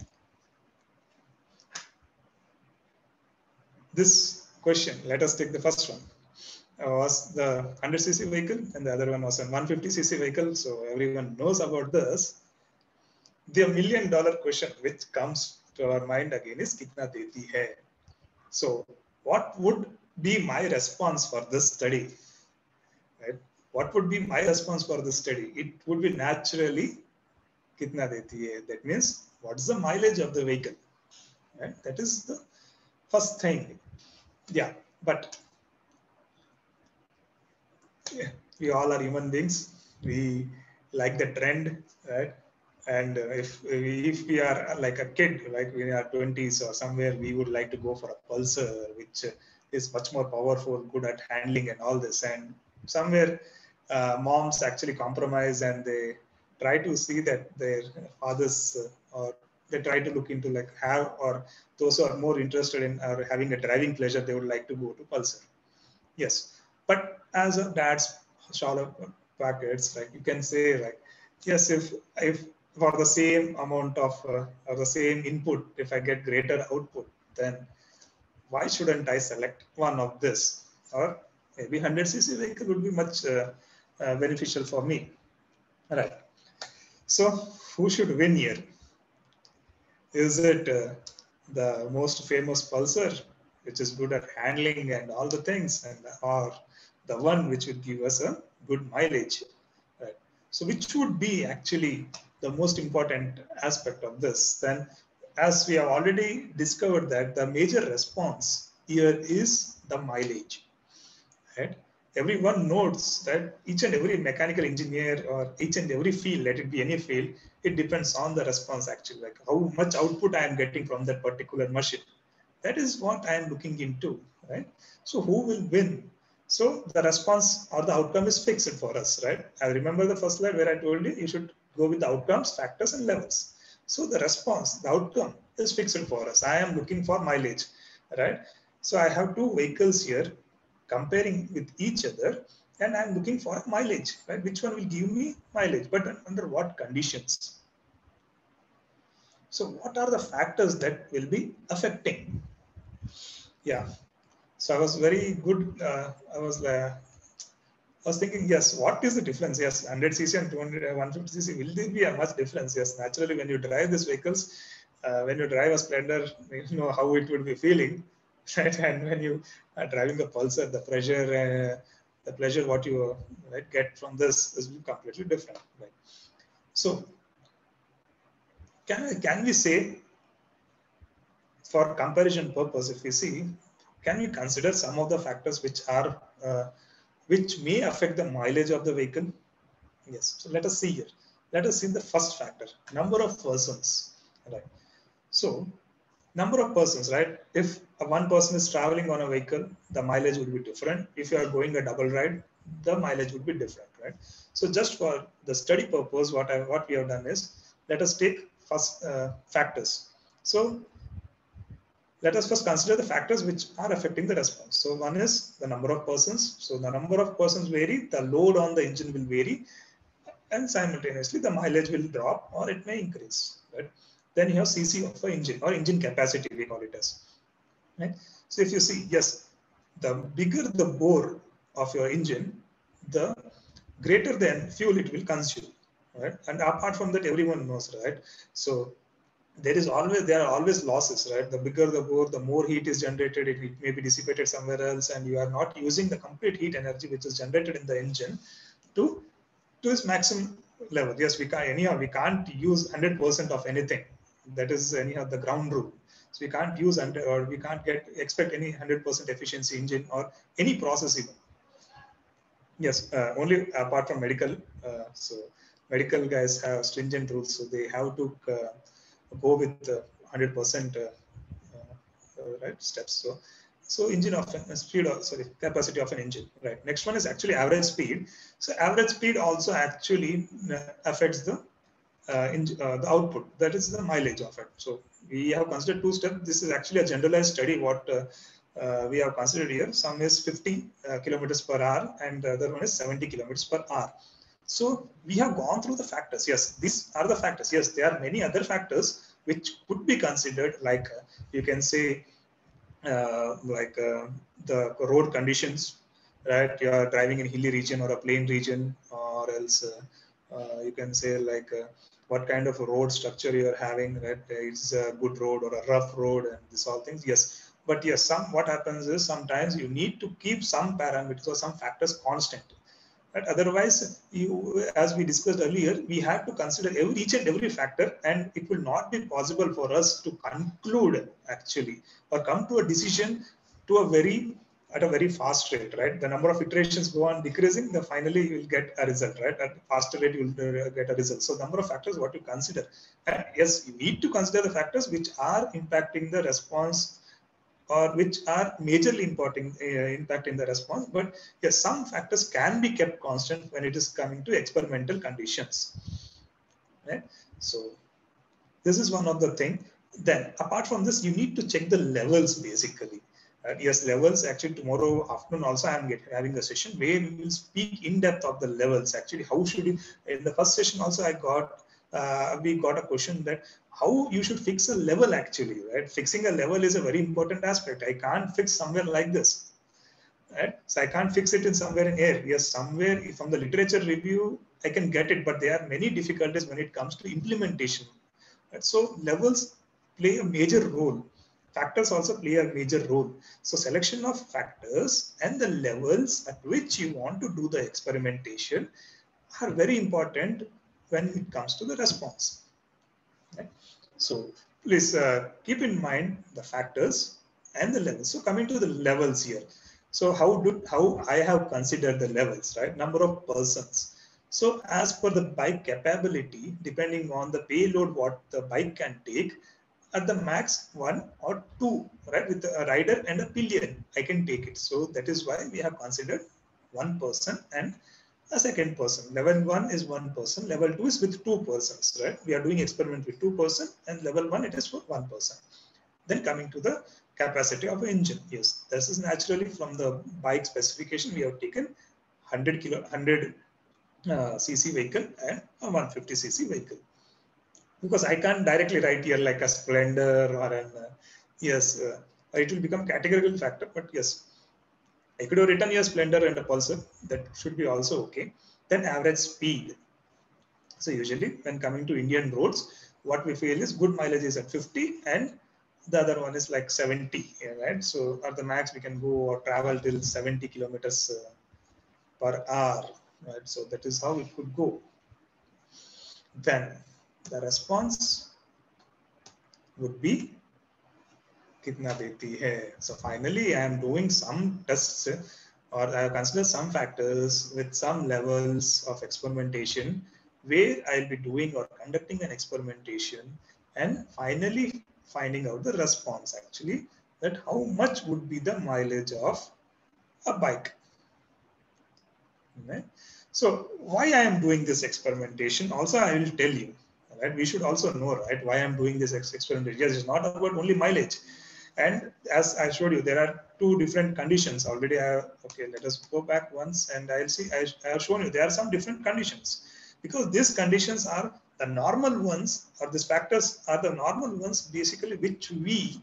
this question, let us take the first one. Was the 100cc vehicle, and the other one was a 150cc vehicle. So everyone knows about this. The $1 million question which comes to our mind again is kitna deti hai? So what would be my response for this study? Right? What would be my response for this study? It would be naturally kitna deti hai. That means what is the mileage of the vehicle? Right? That is the first thing. Yeah, but yeah, we all are human beings. We like the trend, right? And if we are like a kid, like we are 20s or somewhere, we would like to go for a Pulsar, which is much more powerful, good at handling and all this. And somewhere, moms actually compromise and they try to see that their fathers or they try to look into like have, or those who are more interested in or having a driving pleasure, they would like to go to Pulsar. Yes, but as a dad's shallow packets, like you can say, like yes, if for the same amount of or the same input, if I get greater output, then why shouldn't I select one of this? Or maybe 100cc vehicle would be much beneficial for me, right? So who should win here? Is it the most famous Pulsar, which is good at handling and all the things, and or the one which would give us a good mileage? Right. So, which would be actually the most important aspect of this? Then, as we have already discovered that the major response here is the mileage. Right? Everyone knows that each and every mechanical engineer or each and every field, let it be any field, it depends on the response actually, like how much output I am getting from that particular machine. That is what I am looking into, right? So who will win? So the response or the outcome is fixed for us, right? I remember the first slide where I told you should go with the outcomes, factors, and levels. So the response, the outcome is fixed for us. I am looking for mileage, right? So I have two vehicles here comparing with each other, and I'm looking for mileage, right? Which one will give me mileage, but under what conditions? So what are the factors that will be affecting? Yeah. So I was very good. I was thinking, yes, what is the difference? Yes, 100cc and 200, 150cc, will there be a much difference? Yes, naturally, when you drive these vehicles, when you drive a Splendor, you know how it would be feeling, right? And when you are driving a Pulsar, the pleasure what you right, get from this is completely different, right? So, can we say, for comparison purpose, if we see, can we consider some of the factors which may affect the mileage of the vehicle? Yes. So let us see here. Let us see the first factor, number of persons. Right. So number of persons, right? If one person is traveling on a vehicle, the mileage would be different. If you are going a double ride, the mileage would be different, right? So just for the study purpose, what we have done is, let us take first factors. So let us first consider the factors which are affecting the response. So one is the number of persons. So the number of persons vary, the load on the engine will vary, and simultaneously the mileage will drop or it may increase. Right? Then you have CC of the engine, or engine capacity, we call it as. Right? So if you see, yes, the bigger the bore of your engine, the greater than fuel it will consume. Right? And apart from that, everyone knows, right? So there are always losses, right? The bigger the bore, the more heat is generated. It may be dissipated somewhere else, and you are not using the complete heat energy which is generated in the engine to its maximum level. Yes, we can't use 100% of anything. That is anyhow the ground rule. So we can't use or we can't expect any 100% efficiency engine or any process even. Yes, only apart from medical. So medical guys have stringent rules, so they have to go with 100% right steps. So engine of speed, sorry, capacity of an engine. Right. Next one is actually average speed. So average speed also actually affects the output. That is the mileage of it. So we have considered two steps. This is actually a generalized study. What we have considered here. Some is 50 kilometers per hour, and the other one is 70 kilometers per hour. So we have gone through the factors. Yes, these are the factors. Yes, there are many other factors which could be considered, like you can say, the road conditions, right? You are driving in hilly region or a plain region, or else you can say like what kind of road structure you are having, right? It's a good road or a rough road, and this all things. Yes, But yes, what happens is sometimes you need to keep some parameters or some factors constant. Right? Otherwise, as we discussed earlier, we have to consider each and every factor, and it will not be possible for us to conclude actually or come to a decision to at a very fast rate. Right? The number of iterations go on decreasing. Then finally you will get a result. Right? At a faster rate, you will get a result. So, number of factors what you consider. And yes, you need to consider the factors which are impacting the response or which are majorly impacting the response. But yes, some factors can be kept constant when it is coming to experimental conditions. Right? So this is one of the thing. Then apart from this, you need to check the levels basically. Yes, levels actually tomorrow afternoon also I am having a session where we will speak in depth of the levels. Actually, how should you, in the first session also we got a question that how you should fix a level actually, right? Fixing a level is a very important aspect. I can't fix somewhere like this, right? So I can't fix it in somewhere in air. Yes, somewhere from the literature review, I can get it, but there are many difficulties when it comes to implementation. Right? So levels play a major role. Factors also play a major role. So selection of factors and the levels at which you want to do the experimentation are very important when it comes to the response. Right? So please keep in mind the factors and the levels. So coming to the levels here. So how I have considered the levels, right? Number of persons. So as per the bike capability, depending on the payload what the bike can take, at the max 1 or 2, right? With a rider and a pillion, I can take it. So that is why we have considered one person and a second person. Level 1 is one person, level 2 is with two persons, right? We are doing experiment with 2 persons, and level 1 it is for one person. Then coming to the capacity of engine. Yes, this is naturally from the bike specification. We have taken 100 cc vehicle and a 150 cc vehicle. Because I can't directly write here like a Splendor or an, it will become categorical factor, but yes, I could have written a Splendor and a Pulsar. That should be also okay. Then average speed. So usually when coming to Indian roads, what we feel is good mileage is at 50 and the other one is like 70, right? So at the max we can go or travel till 70 kilometers per hour, right? So that is how it could go. Then the response would be kitna deti hai. So finally I am doing some tests or I have considered some factors with some levels of experimentation where I'll be doing or conducting an experimentation and finally finding out the response actually, that how much would be the mileage of a bike. Right? So why I am doing this experimentation also I will tell you. Right? We should also know, right, why I'm doing this experimentation. Yes, it's not about only mileage. And as I showed you, there are two different conditions already. Okay, let us go back once and I'll see. I have shown you there are some different conditions, because these conditions are the normal ones, or these factors are the normal ones basically which we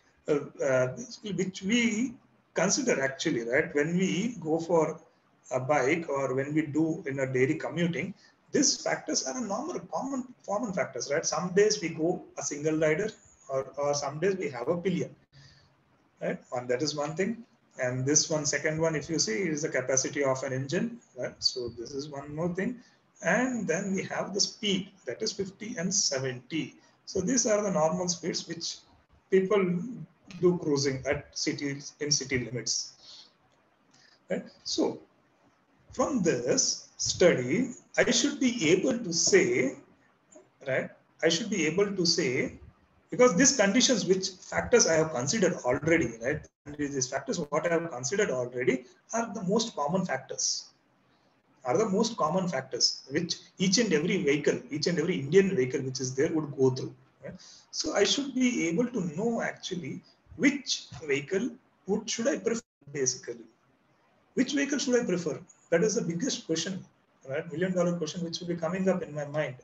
consider actually, right, when we go for a bike or when we do in a daily commuting. These factors are a normal common factors, right? Some days we go a single rider, or some days we have a pillion, right? And that is one thing. And this one, second one, if you see, is the capacity of an engine, right? So this is one more thing. And then we have the speed, that is 50 and 70. So these are the normal speeds which people do cruising at cities, in city limits, right? So from this study, I should be able to say, right? I should be able to say, because these conditions, which factors I have considered already, right? These factors, what I have considered already, are the most common factors. Are the most common factors which each and every vehicle, each and every Indian vehicle which is there would go through. Right? So I should be able to know actually which vehicle should I prefer basically. Which vehicle should I prefer? That is the biggest question, right? $1 million question which will be coming up in my mind.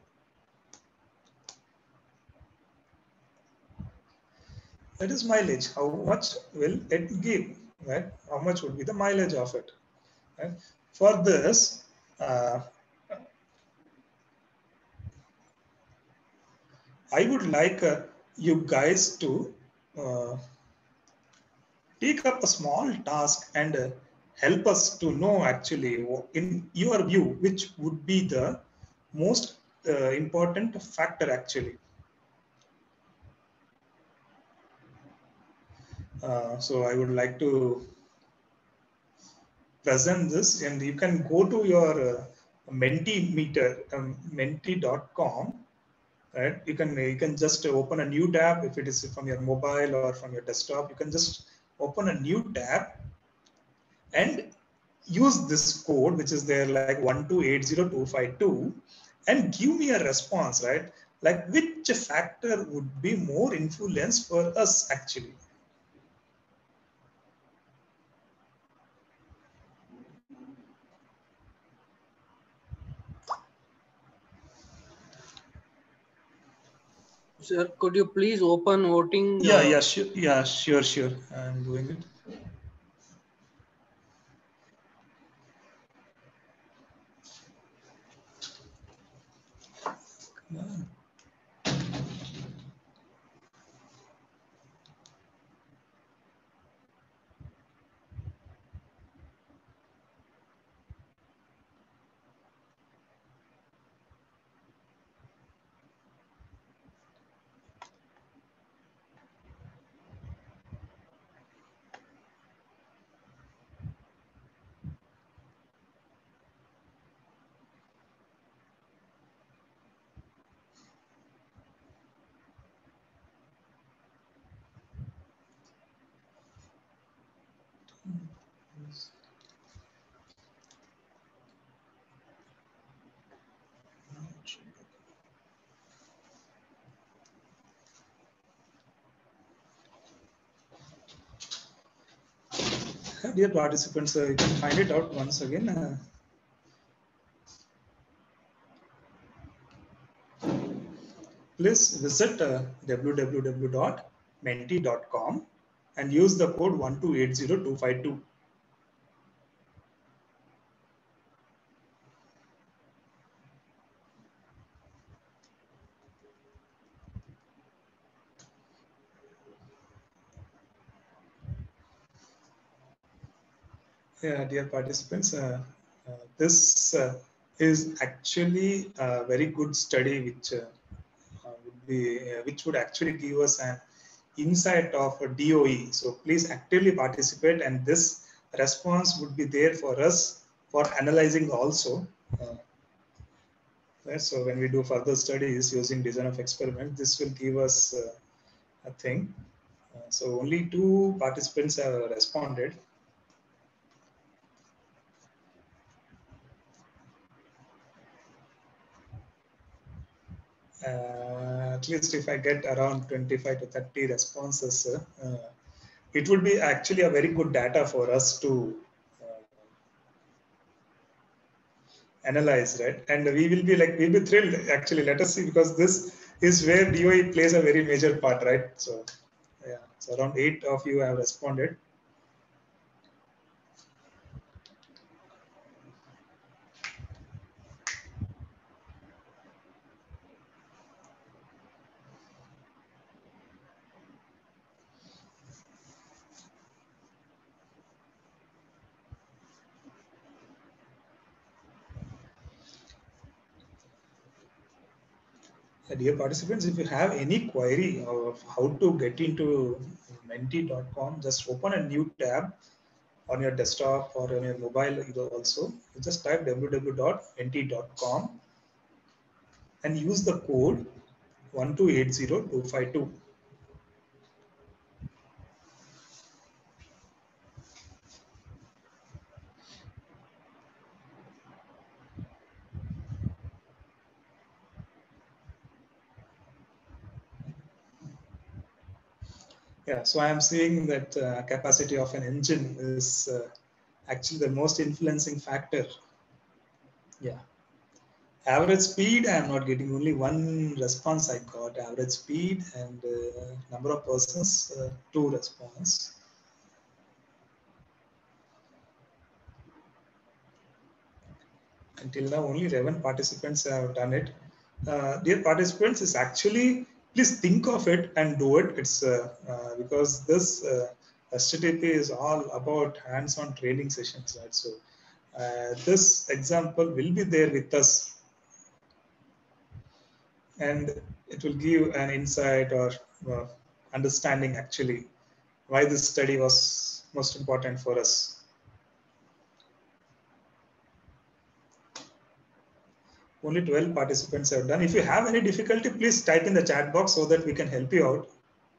That is mileage. How much will it give? Right? How much would be the mileage of it? Right? For this, I would like you guys to take up a small task and help us to know actually, in your view, which would be the most important factor actually. So I would like to present this, and you can go to your Mentimeter, menti.com. Right? You can just open a new tab. If it is from your mobile or from your desktop, you can just open a new tab and use this code, which is there like 1280252, and give me a response, right? Like which factor would be more influence for us actually. Sir, could you please open voting? Yeah, sure. Yeah, sure. I'm doing it. Dear participants, you can find it out once again. Please visit www.menti.com and use the code 1280252. Yeah, dear participants, this is actually a very good study which would actually give us an insight of a DOE. So please actively participate, and this response would be there for us for analyzing also. Right? So when we do further studies using design of experiment, this will give us a thing. So only 2 participants have responded. At least if I get around 25 to 30 responses, it would be actually a very good data for us to analyze, right? And we'll be thrilled actually. Let us see, because this is where DOE plays a very major part, right? So yeah, so around 8 of you have responded. Dear participants, if you have any query of how to get into menti.com, just open a new tab on your desktop or on your mobile also. You just type www.menti.com and use the code 1280252. Yeah, so I am seeing that capacity of an engine is actually the most influencing factor. Yeah. Average speed, I am not getting, only one response I got. Average speed and number of persons, 2 response. Until now, only 11 participants have done it. Dear participants, is actually, please think of it and do it. It's because this STTP is all about hands-on training sessions, right? So this example will be there with us, and it will give an insight or understanding actually why this study was most important for us. Only 12 participants have done. If you have any difficulty, please type in the chat box so that we can help you out.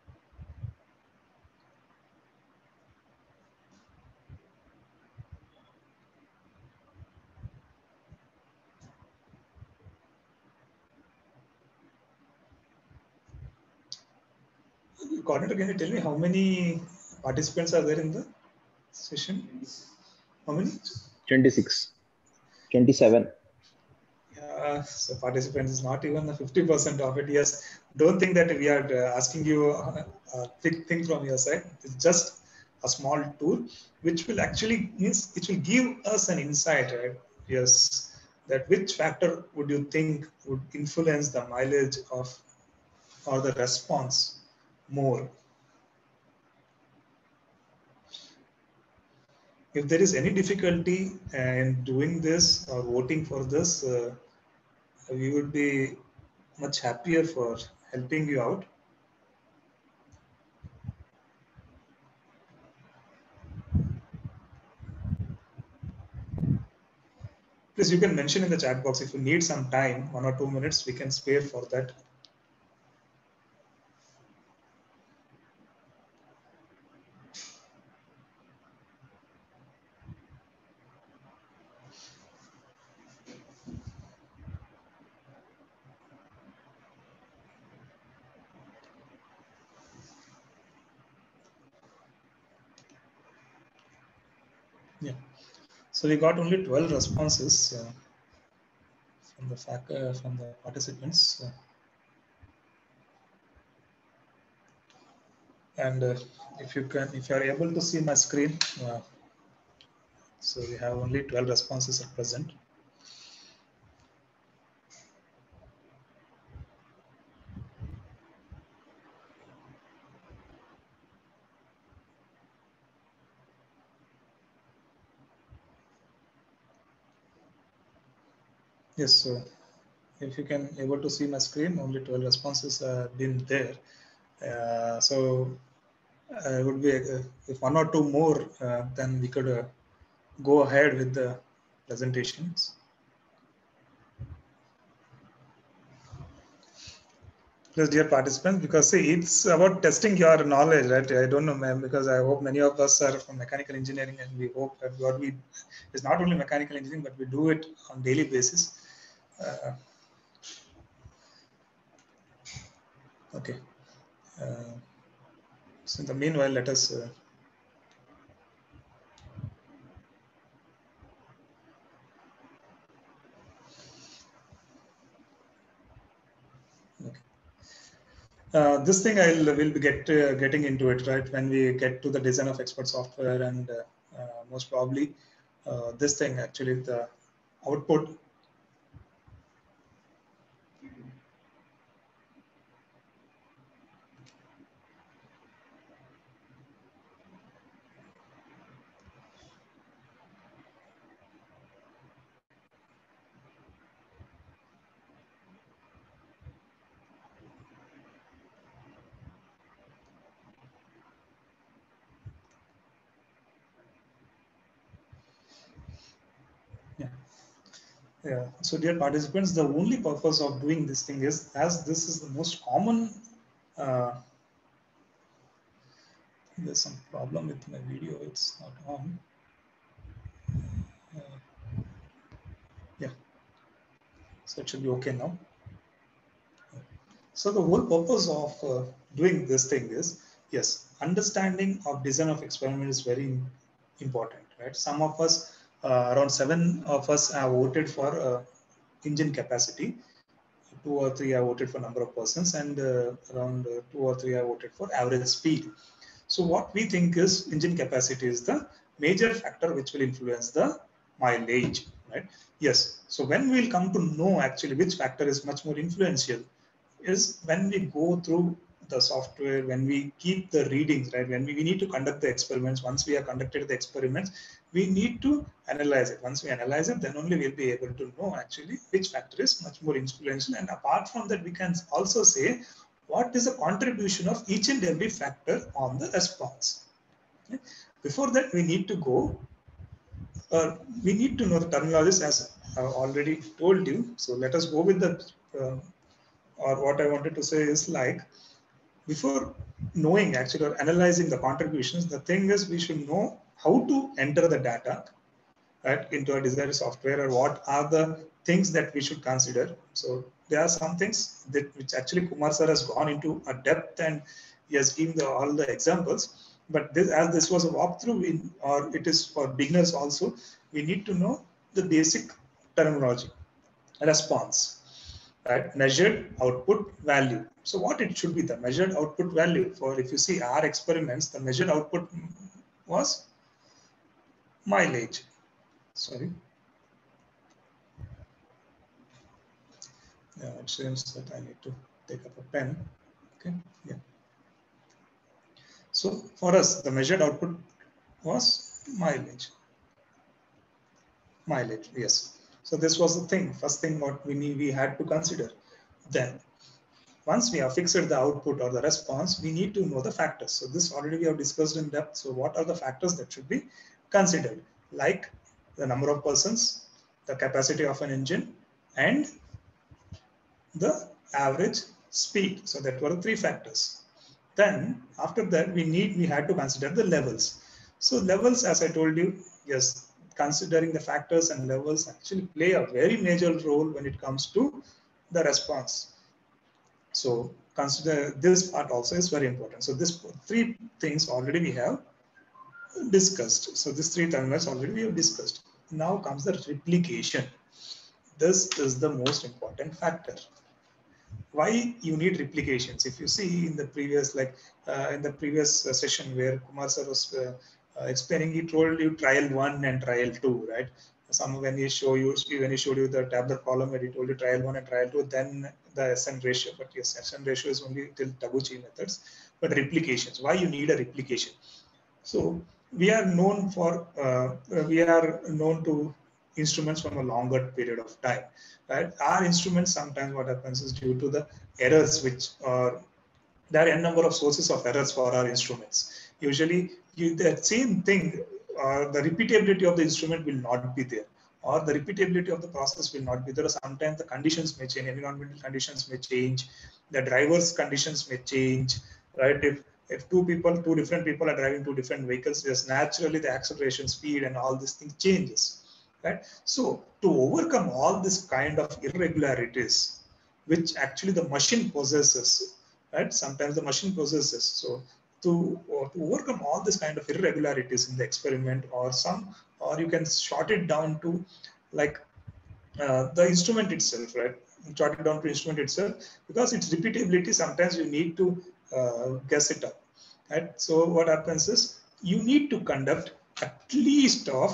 Coordinator, can you tell me how many participants are there in the session? How many? 26, 27. So participants is not even 50% of it. Yes, don't think that we are asking you a big thing from your side. It's just a small tool, which will actually means it will give us an insight, right? Yes, that which factor would you think would influence the mileage of or the response more? If there is any difficulty in doing this or voting for this, we would be much happier for helping you out. Please, you can mention in the chat box if you need some time, 1 or 2 minutes, we can spare for that. Yeah. So we got only 12 responses from the participants. And if you are able to see my screen, so we have only 12 responses at present. Yes, so if you can able to see my screen, only 12 responses have been there. So it would be if 1 or 2 more, then we could go ahead with the presentations. Yes, dear participants, because see, it's about testing your knowledge, right? I don't know, ma'am, because I hope many of us are from mechanical engineering, and we hope that what we is not only mechanical engineering, but we do it on daily basis. Okay. So in the meanwhile, let us. This thing will be getting into it, right, when we get to the design of expert software, and most probably this thing actually the output. Yeah. So dear participants, the only purpose of doing this thing is, as this is the most common, there's some problem with my video, it's not on. Yeah, so it should be okay now. So the whole purpose of doing this thing is, yes, understanding of design of experiment is very important, right? Some of us, around 7 of us have voted for engine capacity. 2 or 3 have voted for number of persons, and around 2 or 3 have voted for average speed. So what we think is engine capacity is the major factor which will influence the mileage, right? Yes. So when we'll come to know actually which factor is much more influential is when we go through the software, when we keep the readings, right, when we need to conduct the experiments, once we have conducted the experiments, we need to analyze it. Once we analyze it, then only we'll be able to know actually which factor is much more influential. And apart from that, we can also say what is the contribution of each and every factor on the response. Okay? Before that, we need to go, we need to know the terminologies as I already told you. So let us go with the, or what I wanted to say is like, before knowing actually or analyzing the contributions, the thing is we should know how to enter the data, right, into a desired software, or what are the things that we should consider. So there are some things that which actually Kumar sir has gone into a depth, and he has given all the examples. But this, as this was a walkthrough, or it is for beginners also, we need to know the basic terminology. Response, right? Measured output value. So what it should be, the measured output value for, if you see our experiments, the measured output was mileage. Sorry. Yeah, it seems that I need to take up a pen. Okay. Yeah. So for us, the measured output was mileage. Mileage, yes. So this was the thing, first thing what we had to consider. Then once we have fixed the output or the response, we need to know the factors. So this already we have discussed in depth. So what are the factors that should be considered? Like the number of persons, the capacity of an engine, and the average speed. So that were the three factors. Then after that, we had to consider the levels. So levels, as I told you, yes, considering the factors and levels actually play a very major role when it comes to the response. So consider this part also is very important. So this three things already we have discussed. So these three terms already we have discussed. Now comes the replication. This is the most important factor. Why you need replications? If you see in the previous, like in the previous session where Kumar sir was explaining, he told you trial 1 and trial 2, right? When he showed you the tabular column where he told you trial 1 and trial 2, then the SN ratio. But yes, SN ratio is only till Taguchi methods. But replications, why you need a replication? So we are known to instruments from a longer period of time, right? Our instruments, sometimes what happens is due to the errors, which are, there are a number of sources of errors for our instruments. Usually the same thing, the repeatability of the instrument will not be there, or the repeatability of the process will not be there. Sometimes the conditions may change, environmental conditions may change, the driver's conditions may change, right? If two different people are driving two different vehicles, yes, naturally the acceleration, speed, and all this thing changes, right? So to overcome all this kind of irregularities, which actually the machine possesses, right? Sometimes the machine possesses. So to overcome all this kind of irregularities in the experiment, or you can short it down to like the instrument itself, right? Short it down to instrument itself, because its repeatability, sometimes you need to guess it up, right? So what happens is you need to conduct at least of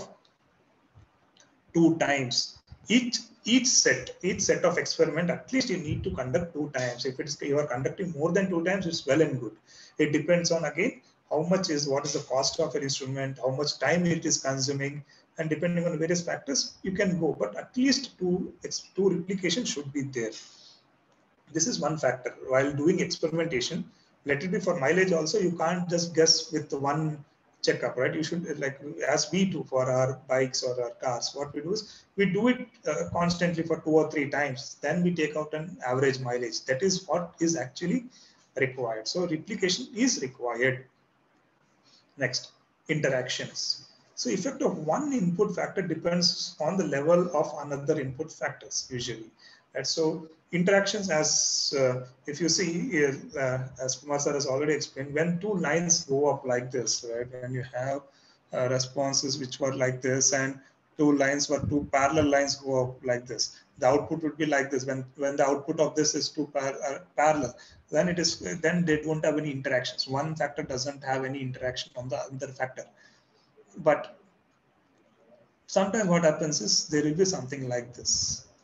2 times each set of experiment. At least you need to conduct 2 times. If it's you are conducting more than 2 times, it's well and good. It depends on, again, what is the cost of an instrument, how much time it is consuming, and depending on various factors, you can go. But at least two replications should be there. This is one factor while doing experimentation. Let it be for mileage also, you can't just guess with one checkup, right? You should, like as we do for our bikes or our cars, what we do is we do it constantly for 2 or 3 times, then we take out an average mileage. That is what is actually required. So replication is required. Next, interactions. So effect of one input factor depends on the level of another input factors usually, right? So interactions, as if you see as Kumar sir has already explained, when 2 lines go up like this, right? When you have responses which were like this, and 2 parallel lines go up like this, the output would be like this. When the output of this is 2 parallel, then they don't have any interactions. One factor doesn't have any interaction on the other factor. But sometimes what happens is there will be something like this,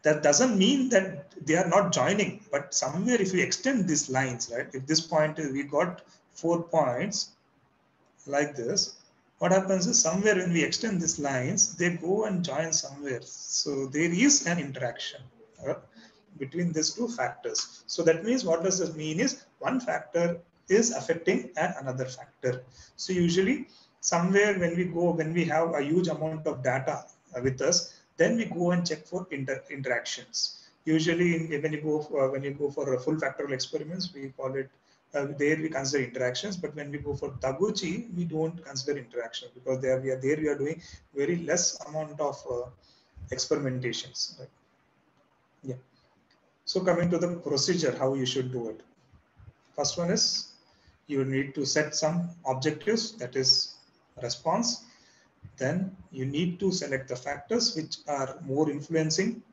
That doesn't mean that they are not joining, but somewhere if we extend these lines, right? If this point we got 4 points like this, what happens is somewhere when we extend these lines, they go and join somewhere. So there is an interaction between these two factors. So that means what does this mean is one factor is affecting another factor. So usually somewhere when we have a huge amount of data with us, then we go and check for interactions. Usually when you go for a full factorial experiments, we call it there we consider interactions, but when we go for Taguchi, we don't consider interactions because we are doing very less amount of experimentations. Right? Yeah. So coming to the procedure, how you should do it. First one is you need to set some objectives, that is response. Then you need to select the factors which are more influencing.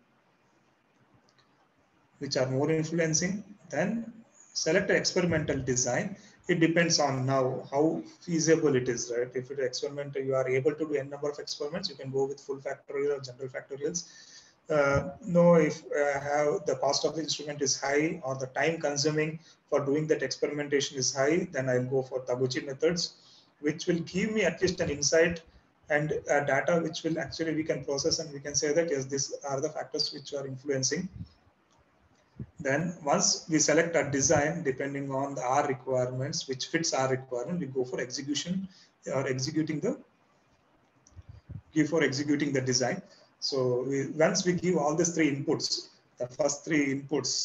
Then select an experimental design. It depends on now how feasible it is, right? If it is experimental, you are able to do n number of experiments, you can go with full factorial or general factorials. No, if have the cost of the instrument is high or the time consuming for doing that experimentation is high, then I'll go for Taguchi methods, which will give me at least an insight and data which will actually we can process and we can say that yes, these are the factors which are influencing. Then once we select a design, depending on our requirements, which fits our requirement, we go for execution or executing the design. So once we give all these 3 inputs, the first 3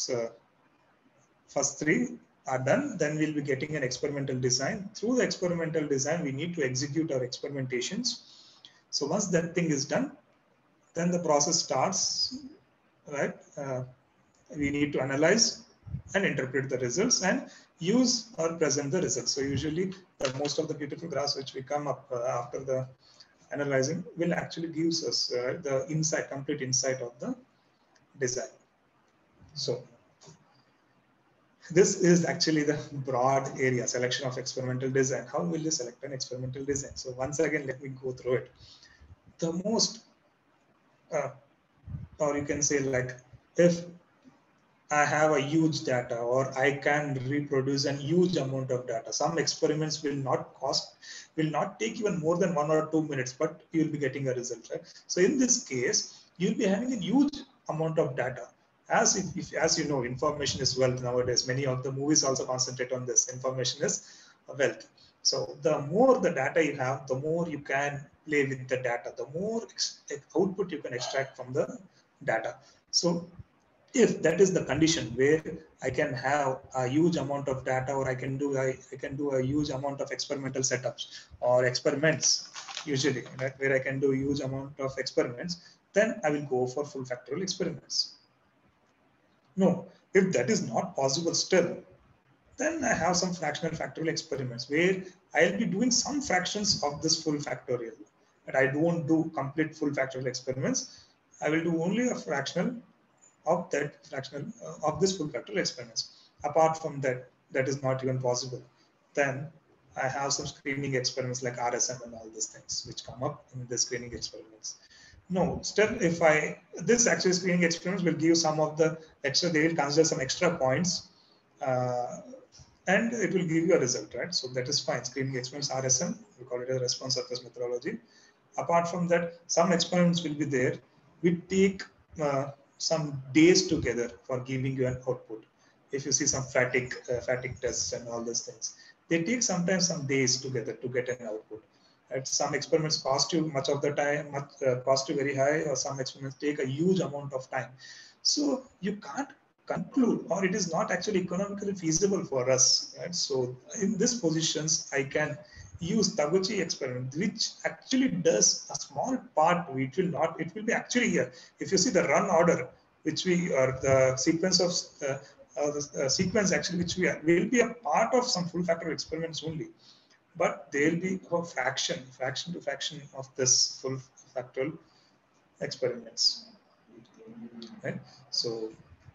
are done, then we'll be getting an experimental design. Through the experimental design, we need to execute our experimentations. So once that thing is done, then the process starts, right? We need to analyze and interpret the results and use or present the results. So usually most of the beautiful graphs which we come up after the analyzing will actually gives us the complete insight of the design. So this is actually the broad area, selection of experimental design. How will you select an experimental design? So once again, let me go through it. The most, or you can say like, if I have a huge data or I can reproduce a huge amount of data, some experiments will not take even more than 1 or 2 minutes, but you'll be getting a result, right? So in this case, you'll be having a huge amount of data. As you know, information is wealth nowadays. Many of the movies also concentrate on this. Information is wealth. So the more the data you have, the more you can play with the data, the more output you can extract from the data. So if that is the condition where I can have a huge amount of data, or I can do a huge amount of experimental setups or experiments, usually, right, where I can do a huge amount of experiments, then I will go for full factorial experiments. No, if that is not possible still, then I have some fractional factorial experiments where I'll be doing some fractions of this full factorial, but I don't do complete full factorial experiments. I will do only a fractional of that fractional of this full factorial experiments. Apart from that, that is not even possible. Then I have some screening experiments like RSM and all these things which come up in the screening experiments. No, still if this actually screening experiments will give some of the extra, they will consider some extra points and it will give you a result, right? So that is fine. Screening experiments, RSM, we call it a response surface methodology. Apart from that, some experiments will be there. We take some days together for giving you an output. If you see some fatigue tests and all those things, they take sometimes some days together to get an output. Right? Some experiments cost you much of the time, cost you very high, or some experiments take a huge amount of time. So you can't conclude, or it is not actually economically feasible for us. Right? So in these positions, I can use Taguchi experiment, which actually does a small part. It will be actually here. If you see the run order, which or the sequence of the sequence actually, which will be a part of some full factorial experiments only, but there will be a fraction to fraction of this full factorial experiments, right? So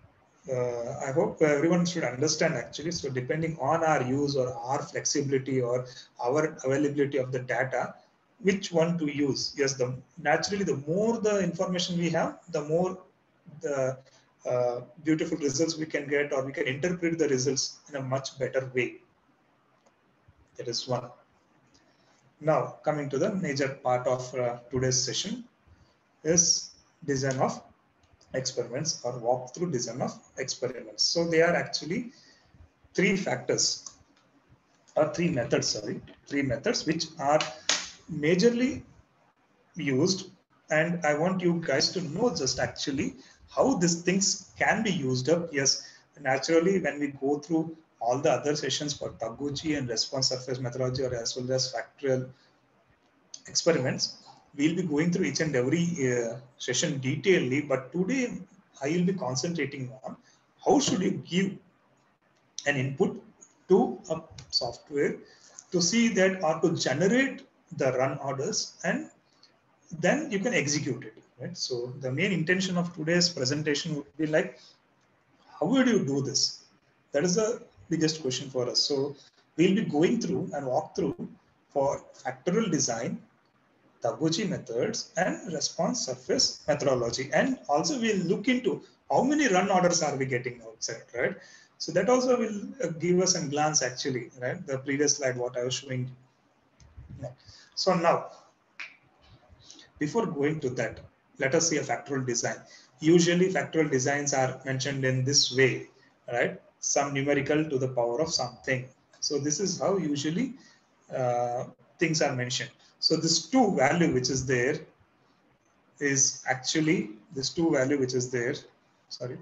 I hope everyone should understand actually. So depending on our use or our flexibility or our availability of the data, which one to use? Yes, naturally, the more the information we have, the more the beautiful results we can get, or we can interpret the results in a much better way. That is one. Now, coming to the major part of today's session is design of experiments, or walkthrough design of experiments. So they are actually three factors, or three methods which are majorly used, and I want you guys to know just actually how these things can be used up. Yes, naturally, when we go through all the other sessions for Taguchi and response surface methodology, or as well as factorial experiments, we'll be going through each and every session detailedly, but today I will be concentrating on how should you give an input to a software to see that, or to generate the run orders, and then you can execute it, right? So the main intention of today's presentation would be like, how would you do this? That is the biggest question for us. So we'll be going through and walk through for factorial design, Taguchi methods, and response surface methodology. And also we'll look into how many run orders are we getting outside, right? So that also will give us a glance actually, right? The previous slide, what I was showing you. Yeah. So now, before going to that, let us see a factorial design. Usually factorial designs are mentioned in this way, right? Some numerical to the power of something. So this is how usually things are mentioned. So this 2 value which is there is actually this 2 value which is there. Sorry.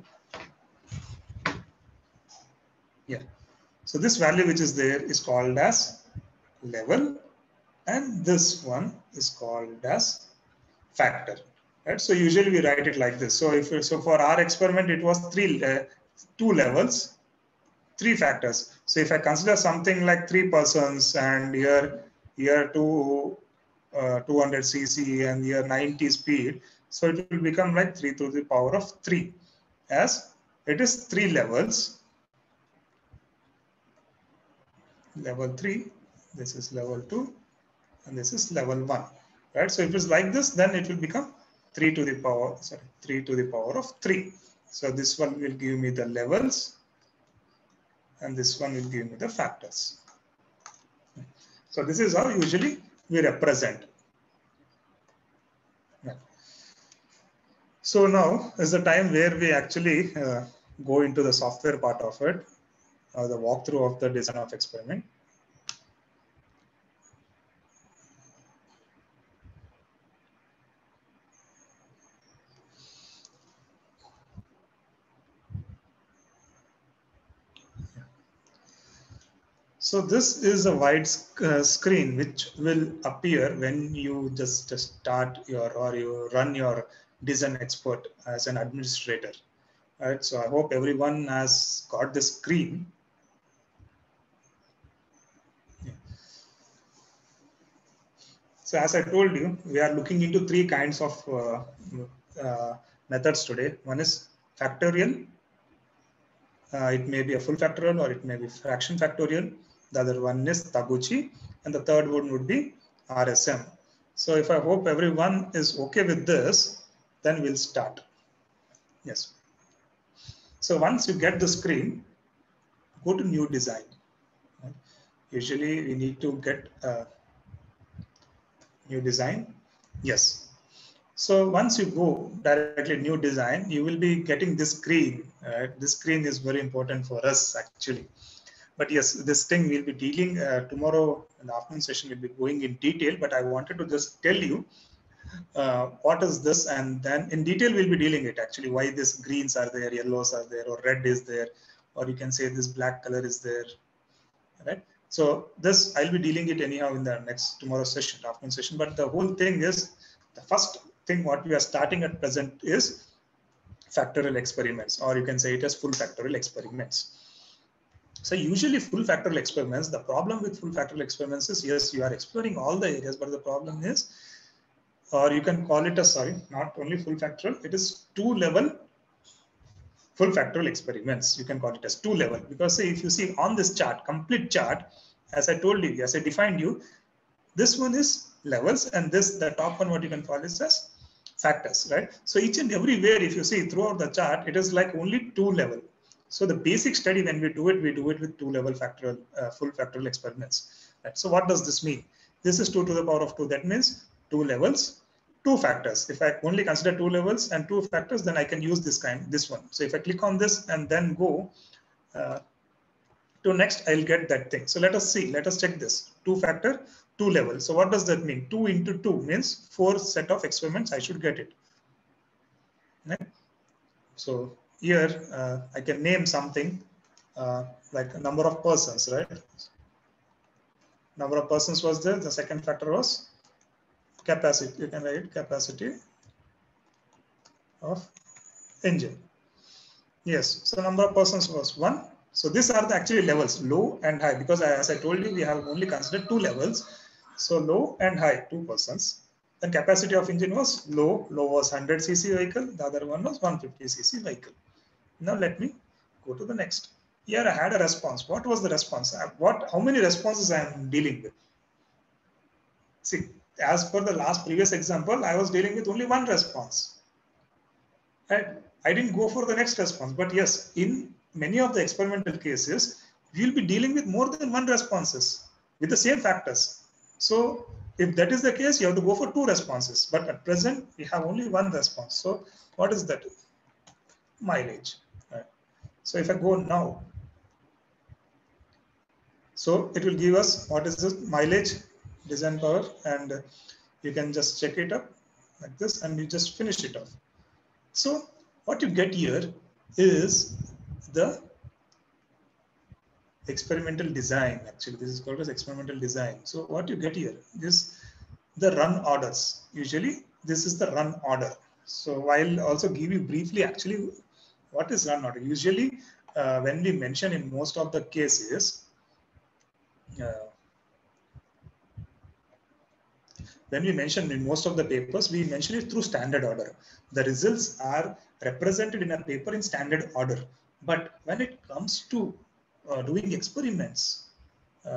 Yeah. So this value which is there is called as level, and this one is called as factor. Right? So usually we write it like this. So for our experiment, it was 2 levels, 3 factors. So if I consider something like 3 persons, and here 200 cc and here 90 speed, so it will become like 3 to the power of 3, as it is 3 levels. Level 3, this is level 2, and this is level 1. Right? So if it's like this, then it will become 3 to the power of 3. So this one will give me the levels, and this one will give me the factors. So this is how usually we represent. So now is the time where we actually go into the software part of it, the walkthrough of the design of experiment. So this is a wide screen which will appear when you just start you run your design expert as an administrator. Right? So I hope everyone has got the screen. Yeah. So as I told you, we are looking into 3 kinds of methods today. One is factorial. It may be a full factorial, or it may be fraction factorial. The other one is Taguchi, and the third one would be RSM. So if I hope everyone is okay with this, then we'll start. Yes. So once you get the screen, go to new design. Usually we need to get a new design. Yes. So once you go directly new design, you will be getting this screen. This screen is very important for us actually. But yes, this thing we'll be dealing tomorrow in the afternoon session. We'll be going in detail, but I wanted to just tell you what is this, and then in detail we'll be dealing it actually, why these greens are there, yellows are there, or red is there, or you can say this black color is there, right? So this I'll be dealing it anyhow in the next tomorrow's session, afternoon session. But the whole thing is, the first thing what we are starting at present is factorial experiments, or you can say it as full factorial experiments. So usually full factorial experiments, the problem with full factorial experiments is, yes, you are exploring all the areas, but the problem is, or you can call it as, sorry, not only full factorial, it is 2-level full factorial experiments. You can call it as 2-level, because say, if you see on this chart, complete chart, as I told you, as I defined you, this one is levels, and this, the top one, what you can call is as factors, right? So each and everywhere, if you see throughout the chart, it is like only 2 level. So the basic study, when we do it with 2 level factorial, full factorial experiments. Right? So what does this mean? This is 2 to the power of 2. That means 2 levels, 2 factors. If I only consider 2 levels and 2 factors, then I can use this one. So if I click on this and then go to next, I'll get that thing. So let us see, let us check this. 2 factor, 2 level. So what does that mean? 2 into 2 means 4 set of experiments, I should get it. Right? So here I can name something like a number of persons, right? Number of persons was there. The second factor was capacity. You can write capacity of engine. Yes, so number of persons was 1. So these are the actually levels, low and high, because as I told you, we have only considered 2 levels. So low and high, 2 persons. Then capacity of engine was low was 100 cc vehicle, the other one was 150 cc vehicle. Now let me go to the next. Here I had a response. What was the response? How many responses I am dealing with? See, as per the previous example, I was dealing with only 1 response. Right? I didn't go for the next response, but yes, in many of the experimental cases, we will be dealing with more than 1 responses with the same factors. So if that is the case, you have to go for 2 responses. But at present, we have only 1 response. So what is that? Mileage. Right. So if I go now, so it will give us what is this mileage, design power, and you can just check it up like this, and you just finish it off. So what you get here is the experimental design. Actually, this is called as experimental design. So what you get here is the run orders. Usually, this is the run order. So I'll also give you briefly actually what is run order. Usually, when we mention in most of the cases, when we mention in most of the papers, we mention it through standard order. The results are represented in a paper in standard order. But when it comes to doing experiments, we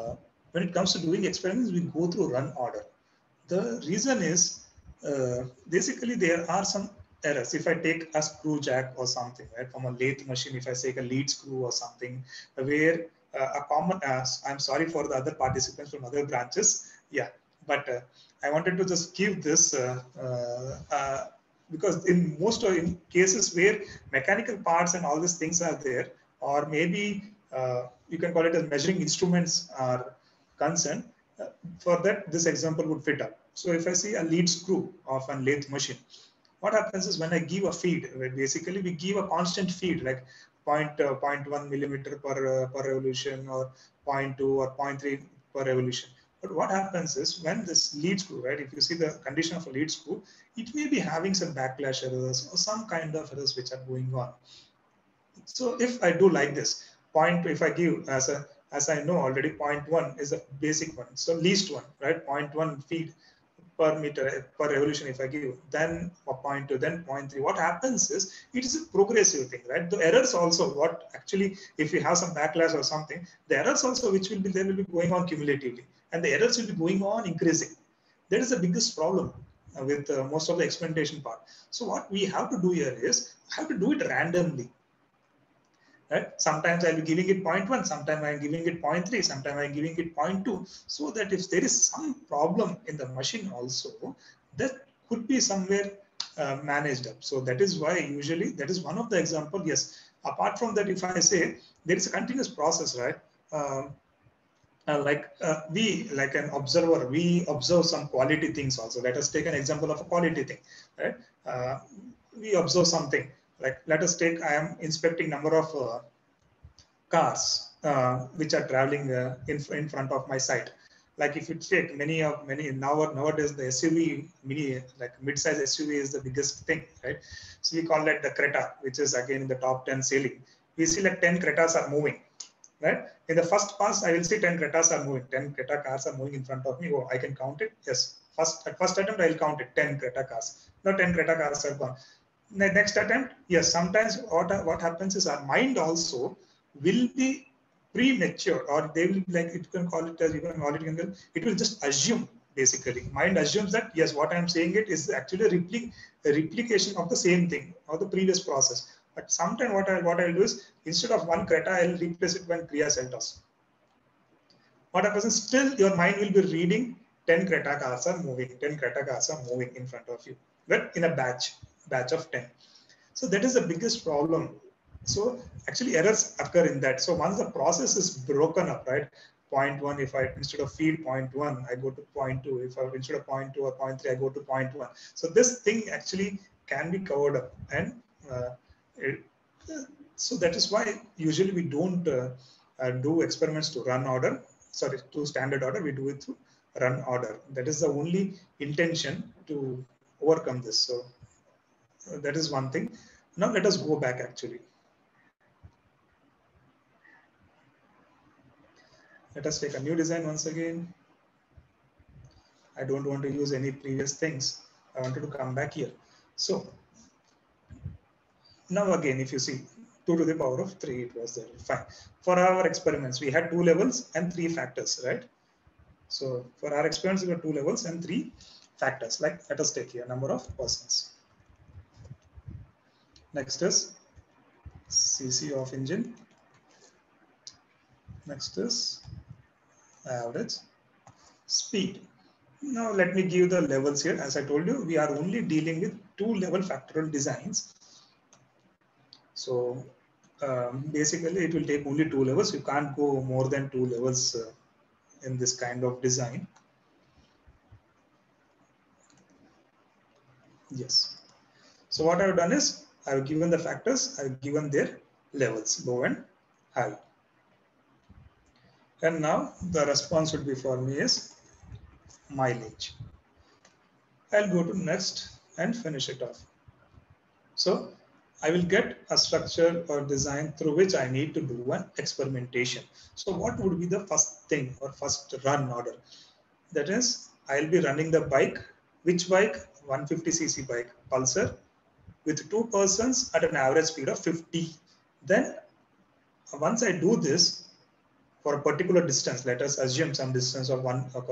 go through run order. The reason is basically there are some errors. If I take a screw jack or something, right, from a lathe machine, if I take a lead screw or something, where a common, I'm sorry for the other participants from other branches, yeah, but I wanted to just give this because in most in cases where mechanical parts and all these things are there, or maybe you can call it as measuring instruments are concerned, for that this example would fit up. So if I see a lead screw of a lathe machine, what happens is when I give a feed, basically we give a constant feed like 0.1 millimeter per revolution, or 0.2 or 0.3 per revolution. But what happens is when this lead screw, right, if you see the condition of a lead screw, it may be having some backlash errors or some kind of errors which are going on. So if I do like this, if I give as I know already, 0.1 is a basic one. So least one, right? 0.1 feed per meter per revolution if I give, then 0.2, then 0.3. What happens is it is a progressive thing, right? The errors also, what actually, if you have some backlash or something, the errors also which will be there will be going on cumulatively, and the errors will be going on increasing. That is the biggest problem with most of the experimentation part. So what we have to do here is I have to do it randomly. Right? Sometimes I'll be giving it 0.1, sometimes I'm giving it 0.3, sometimes I'm giving it 0.2, so that if there is some problem in the machine also, that could be somewhere managed up. So that is why usually, that is one of the example. Yes, apart from that, if I say there is a continuous process, right? We, like an observer, we observe some quality things also. Let us take an example of a quality thing, right? We observe something. Like let us take, I am inspecting number of cars which are traveling in front of my site. Like if you check nowadays the SUV, mid-size SUV is the biggest thing, right? So we call that the Creta, which is again in the top 10 selling. We see like 10 Cretas are moving, right? In the first pass, I will see 10 Cretas are moving. 10 Creta cars are moving in front of me. Oh, I can count it. Yes. At first attempt, I will count it. 10 Creta cars. Now 10 Creta cars are gone. Next attempt, yes. Sometimes what happens is our mind also will be premature, or they will, like, it can call it as, you can call it, it will just assume basically. Mind assumes that, yes, what I'm saying it is actually a replication of the same thing or the previous process. But sometimes what I'll do is, instead of one Creta, I'll replace it with Kriya Celtos. What happens is, still your mind will be reading 10 Creta cars are moving, 10 Creta cars are moving in front of you, but in a batch of 10. So that is the biggest problem. So actually errors occur in that. So once the process is broken up, right? Point one, if I instead of feed point one, I go to point two. If I instead of point two or point three, I go to point one. So this thing actually can be covered up, and so that is why usually we don't do experiments to run order. Sorry, to standard order. We do it through run order. That is the only intention to overcome this. So that is one thing. Now let us go back actually. Let us take a new design once again. I don't want to use any previous things. I wanted to come back here. So now again, if you see 2 to the power of 3, it was there. Fine. For our experiments, we had 2 levels and 3 factors, right? So for our experiments, we got 2 levels and 3 factors. Like, let us take here number of persons. Next is CC of engine. Next is average speed. Now let me give the levels here. As I told you, we are only dealing with 2 level factorial designs. So basically it will take only 2 levels. You can't go more than 2 levels in this kind of design. Yes. So what I've done is, I've given the factors, I've given their levels, low and high. And now the response would be for me is mileage. I'll go to next and finish it off. So I will get a structure or design through which I need to do an experimentation. So what would be the first thing or first run order? That is, I'll be running the bike. Which bike? 150cc bike, Pulsar, with 2 persons at an average speed of 50. Then once I do this for a particular distance, let us assume some distance of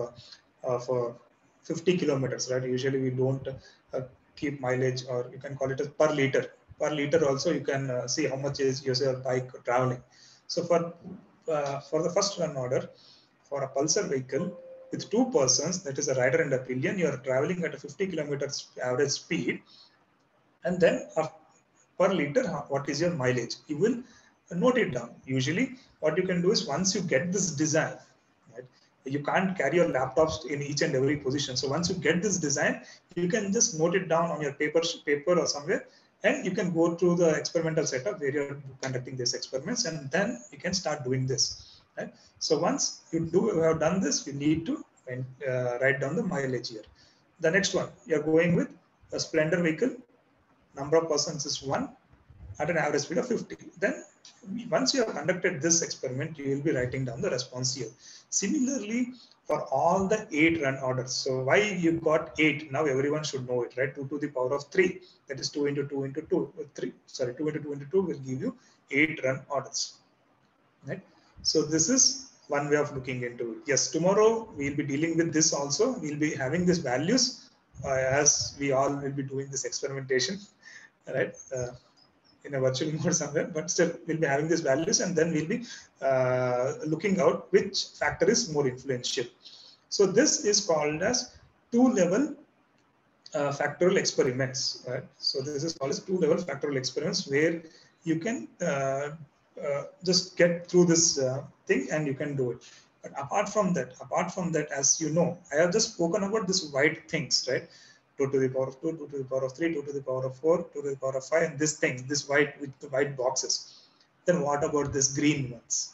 50 kilometers, right? Usually we don't keep mileage, or you can call it as per liter. Per liter also you can see how much is your bike traveling. So for the first run order, for a Pulsar vehicle with 2 persons, that is a rider and a pillion, you are traveling at a 50 kilometers average speed. And then per liter, what is your mileage? You will note it down. Usually what you can do is, once you get this design, right, you can't carry your laptops in each and every position. So once you get this design, you can just note it down on your paper or somewhere, and you can go through the experimental setup where you're conducting these experiments, and then you can start doing this. Right? So once you have done this, you need to write down the mileage here. The next one, you're going with a Splendor vehicle. Number of persons is 1 at an average speed of 50. Then once you have conducted this experiment, you will be writing down the response here. Similarly, for all the 8 run orders. So why you got 8? Now everyone should know it, right? 2 to the power of 3. That is 2 into 2 into 2. 2 into 2 into 2 will give you 8 run orders. Right? So this is one way of looking into it. Yes, tomorrow we'll be dealing with this also. We'll be having these values as we all will be doing this experimentation, right? In a virtual mode somewhere, but still we'll be having these values, and then we'll be looking out which factor is more influential. So this is called as 2-level factorial experiments, right? So this is called as 2-level factorial experiments, where you can just get through this thing and you can do it. But apart from that, as you know, I have just spoken about this white things, right? 2 to the power of 2, 2 to the power of 3, 2 to the power of 4, 2 to the power of 5, and this thing, this white with the white boxes. Then what about this green ones?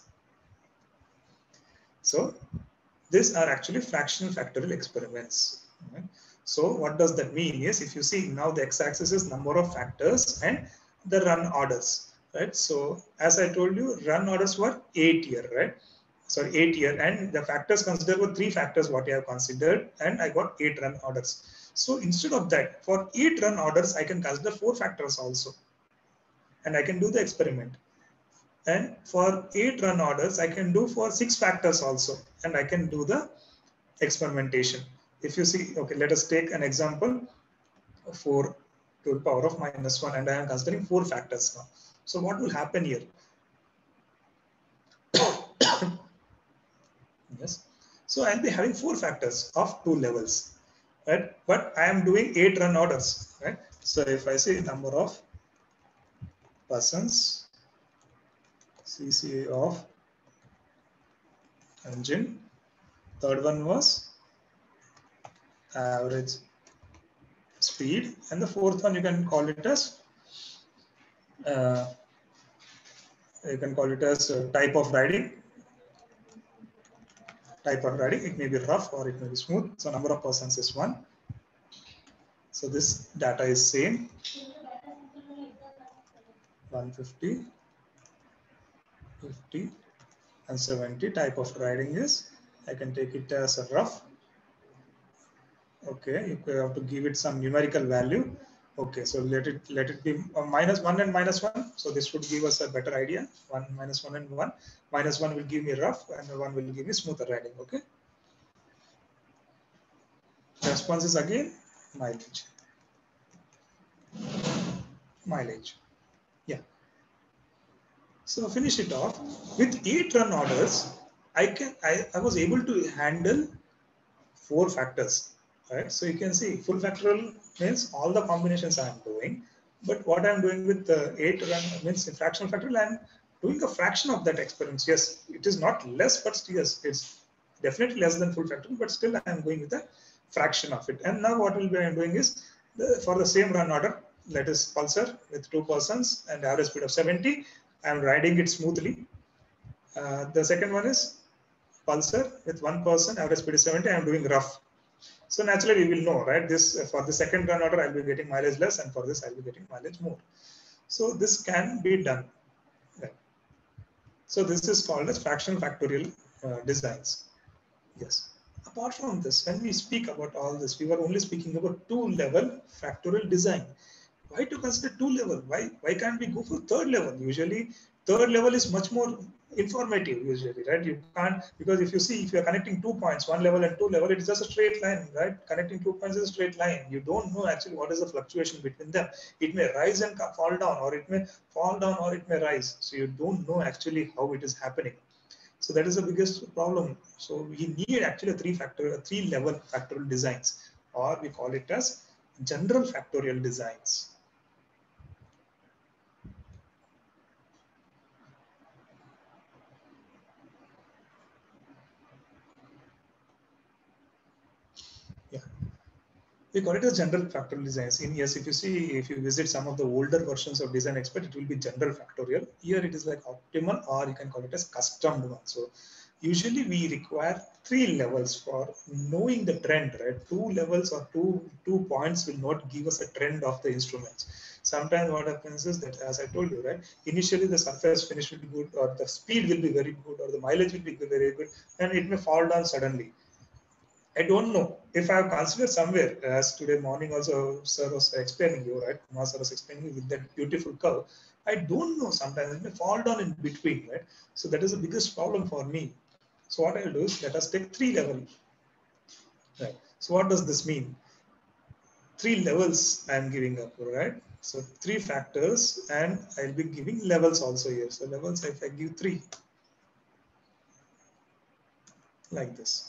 So these are actually fractional factorial experiments. Right? So what does that mean is, if you see now, the x-axis is number of factors and the run orders, right? So as I told you, run orders were 8 here, right? Sorry, 8 here, and the factors considered were 3 factors what I have considered, and I got 8 run orders. So instead of that, for 8 run orders, I can consider 4 factors also, and I can do the experiment. And for 8 run orders, I can do for 6 factors also, and I can do the experimentation. if you see, okay, let us take an example, 4 to the power of -1, and I am considering 4 factors now. So what will happen here? Yes. So I'll be having 4 factors of 2 levels, right? But I am doing 8 run orders, right? So if I say number of persons, CC of engine, third one was average speed, and the fourth one you can call it as type of riding. It may be rough or it may be smooth. So number of persons is 1. So this data is same, 150, 50, and 70. Type of riding is, I can take it as a rough. Okay, you have to give it some numerical value. Okay, so let it be -1 and -1. So this would give us a better idea. 1 -1 and 1. -1 will give me rough, and 1 will give me smoother riding. Okay. Response is again mileage. Yeah. So finish it off with 8 run orders. I was able to handle 4 factors. Right. So you can see full factorial means all the combinations I am doing. But what I'm doing with the 8 run means fractional factorial, I'm doing a fraction of that experiments. Yes, it is not less, but yes, it's definitely less than full factorial, but still I'm going with a fraction of it. And now what I'm doing is, for the same run order, let us pulsar with 2 persons and average speed of 70. I'm riding it smoothly. The second one is pulsar with 1 person, average speed is 70. I'm doing rough. So naturally, we will know, right? This for the second run order, I'll be getting mileage less, and for this, I'll be getting mileage more. So this can be done. Right. So this is called as fractional factorial designs. Yes. Apart from this, when we speak about all this, we were only speaking about 2-level factorial design. Why to consider 2-level? Why can't we go for 3rd level? Usually, 3rd level is much more informative. Usually, right? You can't, because if you see, if you are connecting 2 points, 1 level and 2 level, it is just a straight line, right? Connecting 2 points is a straight line. You don't know actually what is the fluctuation between them. It may rise and fall down, or it may fall down, or it may rise. So you don't know actually how it is happening. So that is the biggest problem. So we need actually a 3-level factorial designs, or we call it as general factorial designs. Yeah, we call it as general factorial designs. Yes, if you see, if you visit some of the older versions of Design Expert, it will be general factorial. Here it is like optimal, or you can call it as custom one. So usually we require 3 levels for knowing the trend, right? 2 levels or two points will not give us a trend of the instruments. Sometimes what happens is that, as I told you, right, initially the surface finish will be good, or the speed will be very good, or the mileage will be very good, and it may fall down suddenly. I don't know if I have considered somewhere, as today morning also sir was explaining you, right? Kumar sir was explaining with that beautiful curve. I don't know, sometimes it may fall down in between, right? So that is the biggest problem for me. So what I'll do is, let us take 3 levels. Right. So what does this mean? 3 levels I am giving up, right? So 3 factors, and I'll be giving levels also here. So levels, if I give 3, like this.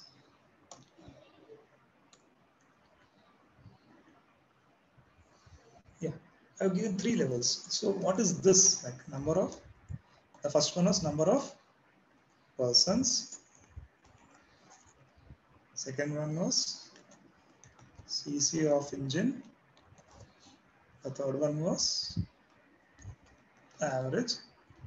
Yeah, I've given 3 levels. So what is this? Like number of, the first one was number of persons. Second one was CC of engine. The third one was average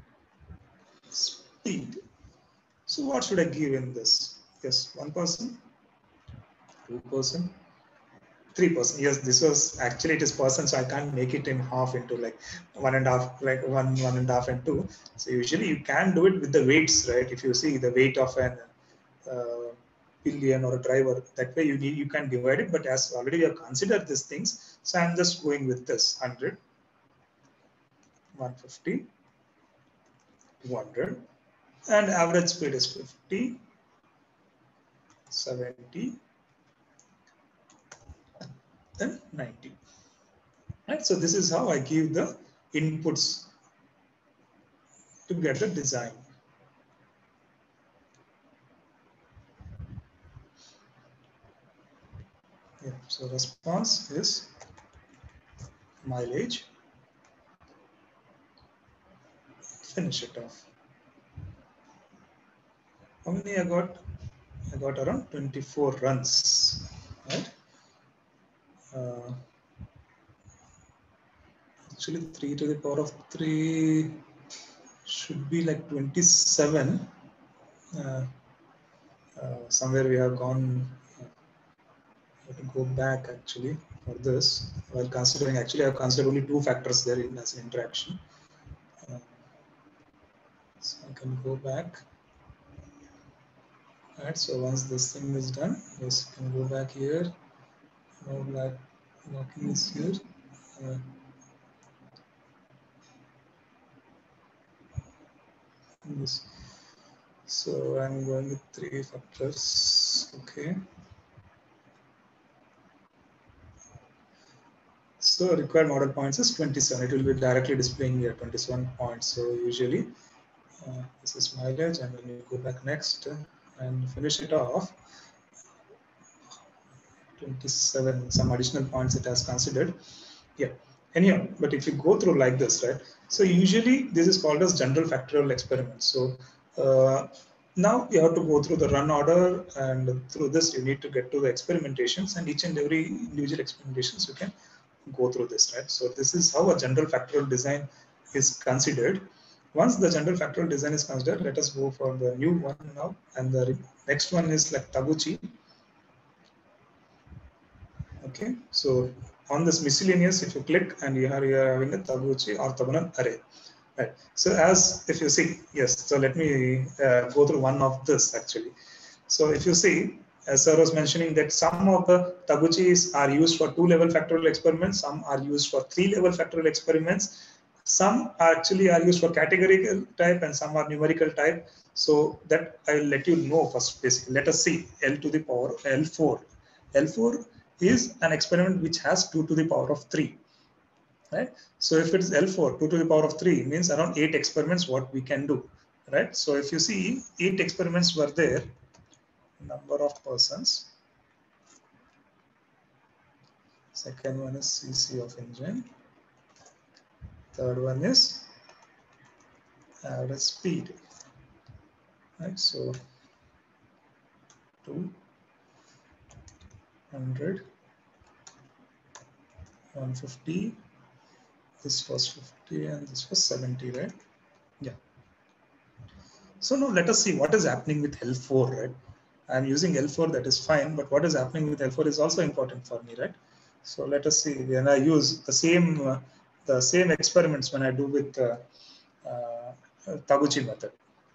speed. So what should I give in this? Yes, 1 person, 2 person, 3 person. Yes, this was actually, it is person, so I can't make it in half into like 1.5, like one and a half and 2. So usually you can do it with the weights, right? If you see the weight of an pillion or a driver, that way you can divide it. But as already we have considered these things, so I'm just going with this 100, 150, 200, and average speed is 50, 70, then 90. Right? So this is how I give the inputs to get the design. Yeah, so response is mileage. Finish it off. How many I got? I got around 24 runs, right? Actually 3 to the power of 3 should be like 27. Somewhere we have gone, have to go back actually for this. While considering, actually I have considered only 2 factors there in as an interaction. So I can go back. Right, so once this thing is done, yes, you can go back here. No black blocking is here. This. So I'm going with 3 factors. Okay. So required model points is 27. It will be directly displaying here 27 points. So usually this is mileage, and when you go back next and finish it off, 27, some additional points it has considered. Yeah. Anyhow, but if you go through like this, right? So usually this is called as general factorial experiment. So now you have to go through the run order, and through this you need to get to the experimentations, and each and every individual experimentations you can go through this, right? So this is how a general factorial design is considered. Once the general factorial design is considered, let us go for the new one now, and the next one is like Taguchi. Okay, so on this miscellaneous, if you click, and you are having a Taguchi orthogonal array, right? So as if you see, yes, so let me go through one of this actually. So if you see, as sir was mentioning, that some of the Taguchis are used for 2-level factorial experiments, some are used for 3-level factorial experiments, some actually are used for categorical type, and some are numerical type. So that I'll let you know first. Basically, let us see L to the power L4. L4 is an experiment which has 2 to the power of 3. Right? So if it is L4, 2 to the power of 3 means around 8 experiments what we can do. Right? So if you see 8 experiments were there, number of persons. Second one is CC of engine. Third one is average speed. Right? So 200, 150. This was 50 and this was 70, right? Yeah. So now let us see what is happening with L4, right? I'm using L4, that is fine, but what is happening with L4 is also important for me, right? So let us see when I use the same experiments when I do with Taguchi method.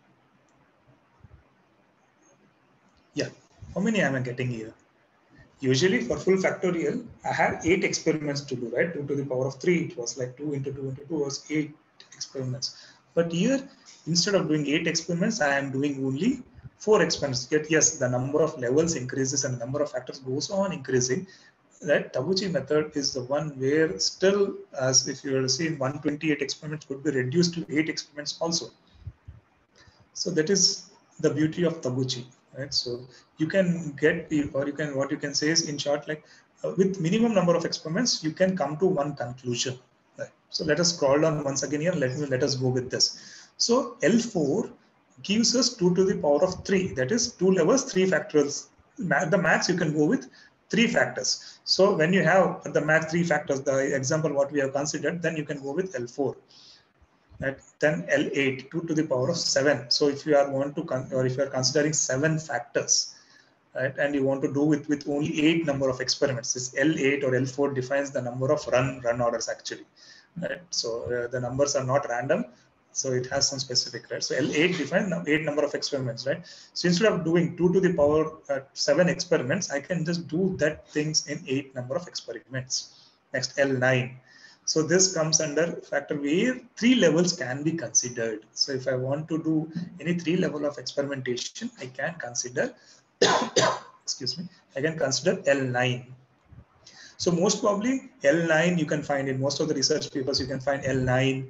Yeah, how many am I getting here? Usually for full factorial, I had 8 experiments to do, right? 2 to the power of 3, it was like 2 into 2 into 2 was 8 experiments. But here, instead of doing 8 experiments, I am doing only 4 experiments. Yet, yes, the number of levels increases and the number of factors goes on increasing. Right? Taguchi method is the one where still, as if you were to see, 128 experiments could be reduced to 8 experiments also. So that is the beauty of Taguchi. Right? So you can get, or you can, what you can say is in short, like with minimum number of experiments, you can come to one conclusion. Right? So let us scroll down once again here. Let us go with this. So L4 gives us 2 to the power of 3. That is 2 levels, 3 factorials. The max you can go with 3 factors. So when you have the max 3 factors, the example what we have considered, then you can go with L4. Right? Then L8, 2 to the power of 7. So if you are want to, or if you are considering 7 factors, right, and you want to do it with only 8 number of experiments, this L8 or L4 defines the number of run orders actually. Right? So the numbers are not random. So it has some specific, right? So L8 defines 8 number of experiments, right? So instead of doing 2 to the power 7 experiments, I can just do that things in 8 number of experiments. Next, L9. So this comes under factor where 3 levels can be considered. So if I want to do any 3 level of experimentation, I can consider, excuse me, I can consider L9. So most probably L9 you can find in most of the research papers. You can find L9,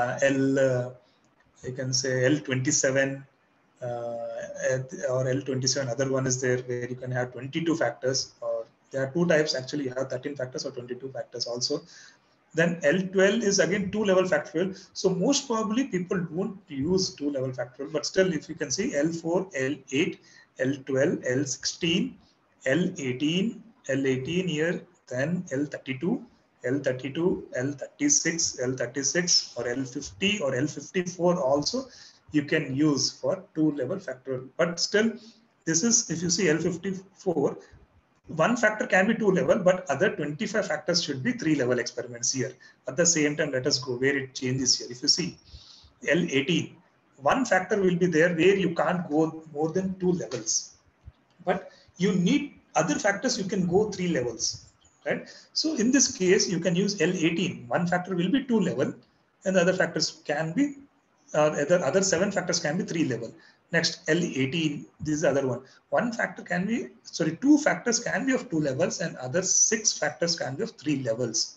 you can say L27 or L27. Other one is there where you can have 22 factors, or there are two types actually. You have 13 factors or 22 factors also. Then L12 is again 2-level factorial. So most probably people won't use 2-level factorial, but still if you can see L4, L8, L12, L16, L18, L18 here, then L32, L32, L36, L36 or L50 or L54 also you can use for 2-level factorial. But still this is, if you see L54, one factor can be 2-level, but other 25 factors should be 3-level experiments here. At the same time, let us go where it changes here. If you see L18, one factor will be there where you can't go more than 2 levels, but you need other factors, you can go 3 levels, right? So in this case, you can use L18. One factor will be 2-level, and the other factors can be, other 7 factors can be 3-level. Next, L18, this is the other one. One factor can be, sorry, 2 factors can be of 2 levels, and other 6 factors can be of 3 levels.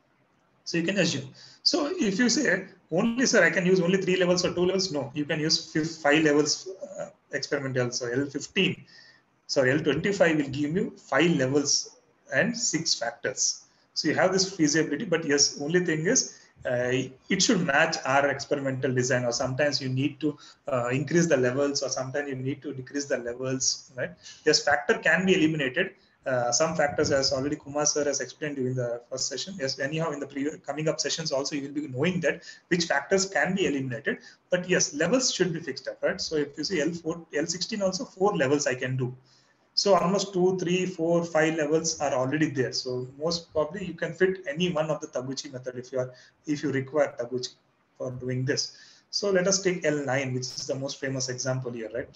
So you can assume. So if you say only, sir, I can use only 3 levels or 2 levels, no, you can use 5 levels experimental. So L15, sorry, L25 will give you 5 levels and 6 factors. So you have this feasibility, but yes, only thing is it should match our experimental design, or sometimes you need to increase the levels, or sometimes you need to decrease the levels, right? Yes, factor can be eliminated. Some factors, as already Kumar sir has explained during the first session. Yes, anyhow, in the coming up sessions also, you will be knowing that which factors can be eliminated. But yes, levels should be fixed up, right? So if you see L4, L16 also 4 levels I can do. So almost 2, 3, 4, 5 levels are already there. So most probably you can fit any one of the Taguchi method if you require Taguchi for doing this. So let us take L9, which is the most famous example here, right?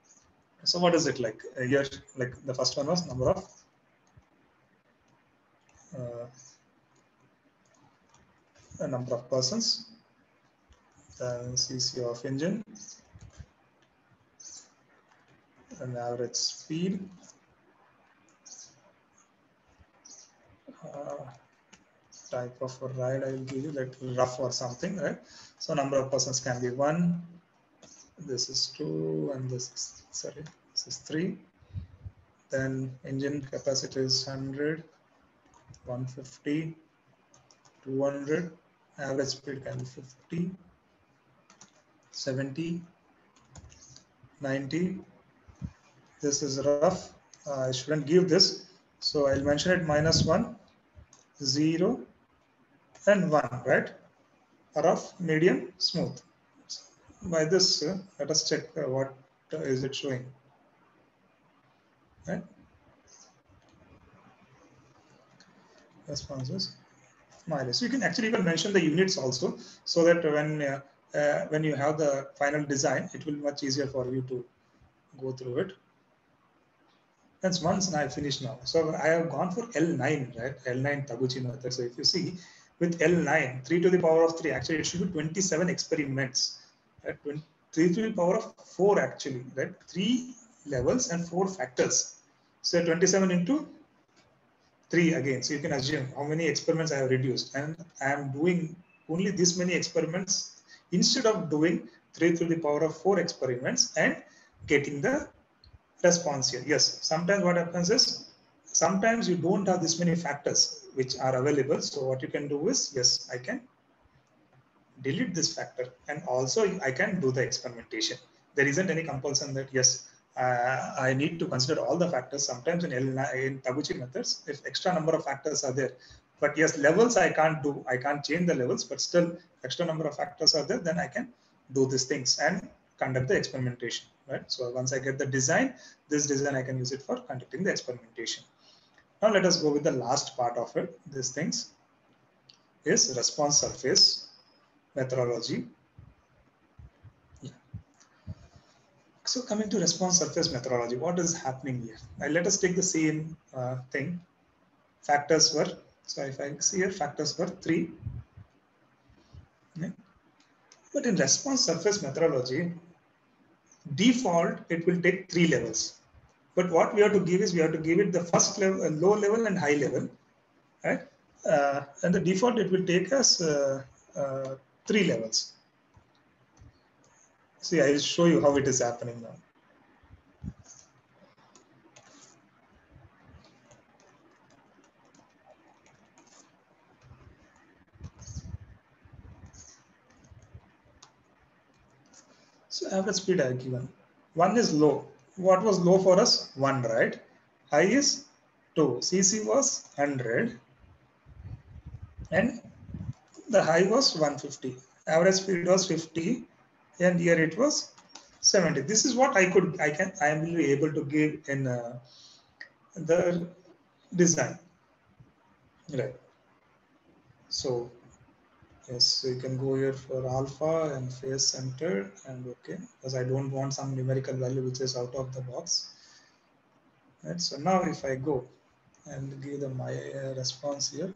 So what is it like? Here, like the first one was number of a number of persons, then CC of engine, an average speed, type of a ride I will give you, like rough or something, right? So number of persons can be 1, this is 2, and this is, sorry, this is 3. Then engine capacity is 100, 150, 200, average speed can be 50, 70, 90. This is rough. I shouldn't give this, so I'll mention it -1, 0, and 1, right? Rough, medium, smooth. By this, let us check what is it showing. Right? Responses, mileage. So you can actually even mention the units also, so that when you have the final design, it will be much easier for you to go through it. That's once I finished now. So I have gone for L9, right? L9 Taguchi method. So if you see with L9, 3 to the power of 3, actually it should be 27 experiments. Right? 3 to the power of 4 actually, right? 3 levels and 4 factors. So 27 into 3 again. So you can assume how many experiments I have reduced, and I am doing only this many experiments instead of doing 3 to the power of 4 experiments and getting the response here. Yes, sometimes what happens is, sometimes you don't have this many factors which are available. So what you can do is, yes, I can delete this factor, and also I can do the experimentation. There isn't any compulsion that, yes, I need to consider all the factors. Sometimes in Taguchi methods, if extra number of factors are there, but yes, levels I can't do. I can't change the levels, but still extra number of factors are there, then I can do these things and conduct the experimentation, right? So once I get the design, this design I can use it for conducting the experimentation. Now let us go with the last part of it. These things is response surface methodology. Yeah. So coming to response surface methodology, what is happening here? Let us take the same thing. Factors were, so if I see here, factors were 3. Okay. But in response surface methodology, default, it will take 3 levels. But what we have to give is, we have to give it the first level, low level and high level. right? And the default it will take us 3 levels. See, I will show you how it is happening now. So average speed I have given. 1 is low. What was low for us? 1, right? High is 2. CC was 100. And the high was 150. Average speed was 50. And here it was 70. This is what I am able to give in the design. Right. So yes, so you can go here for alpha and phase center and okay, because I don't want some numerical value which is out of the box. Right. So now if I go and give them my response here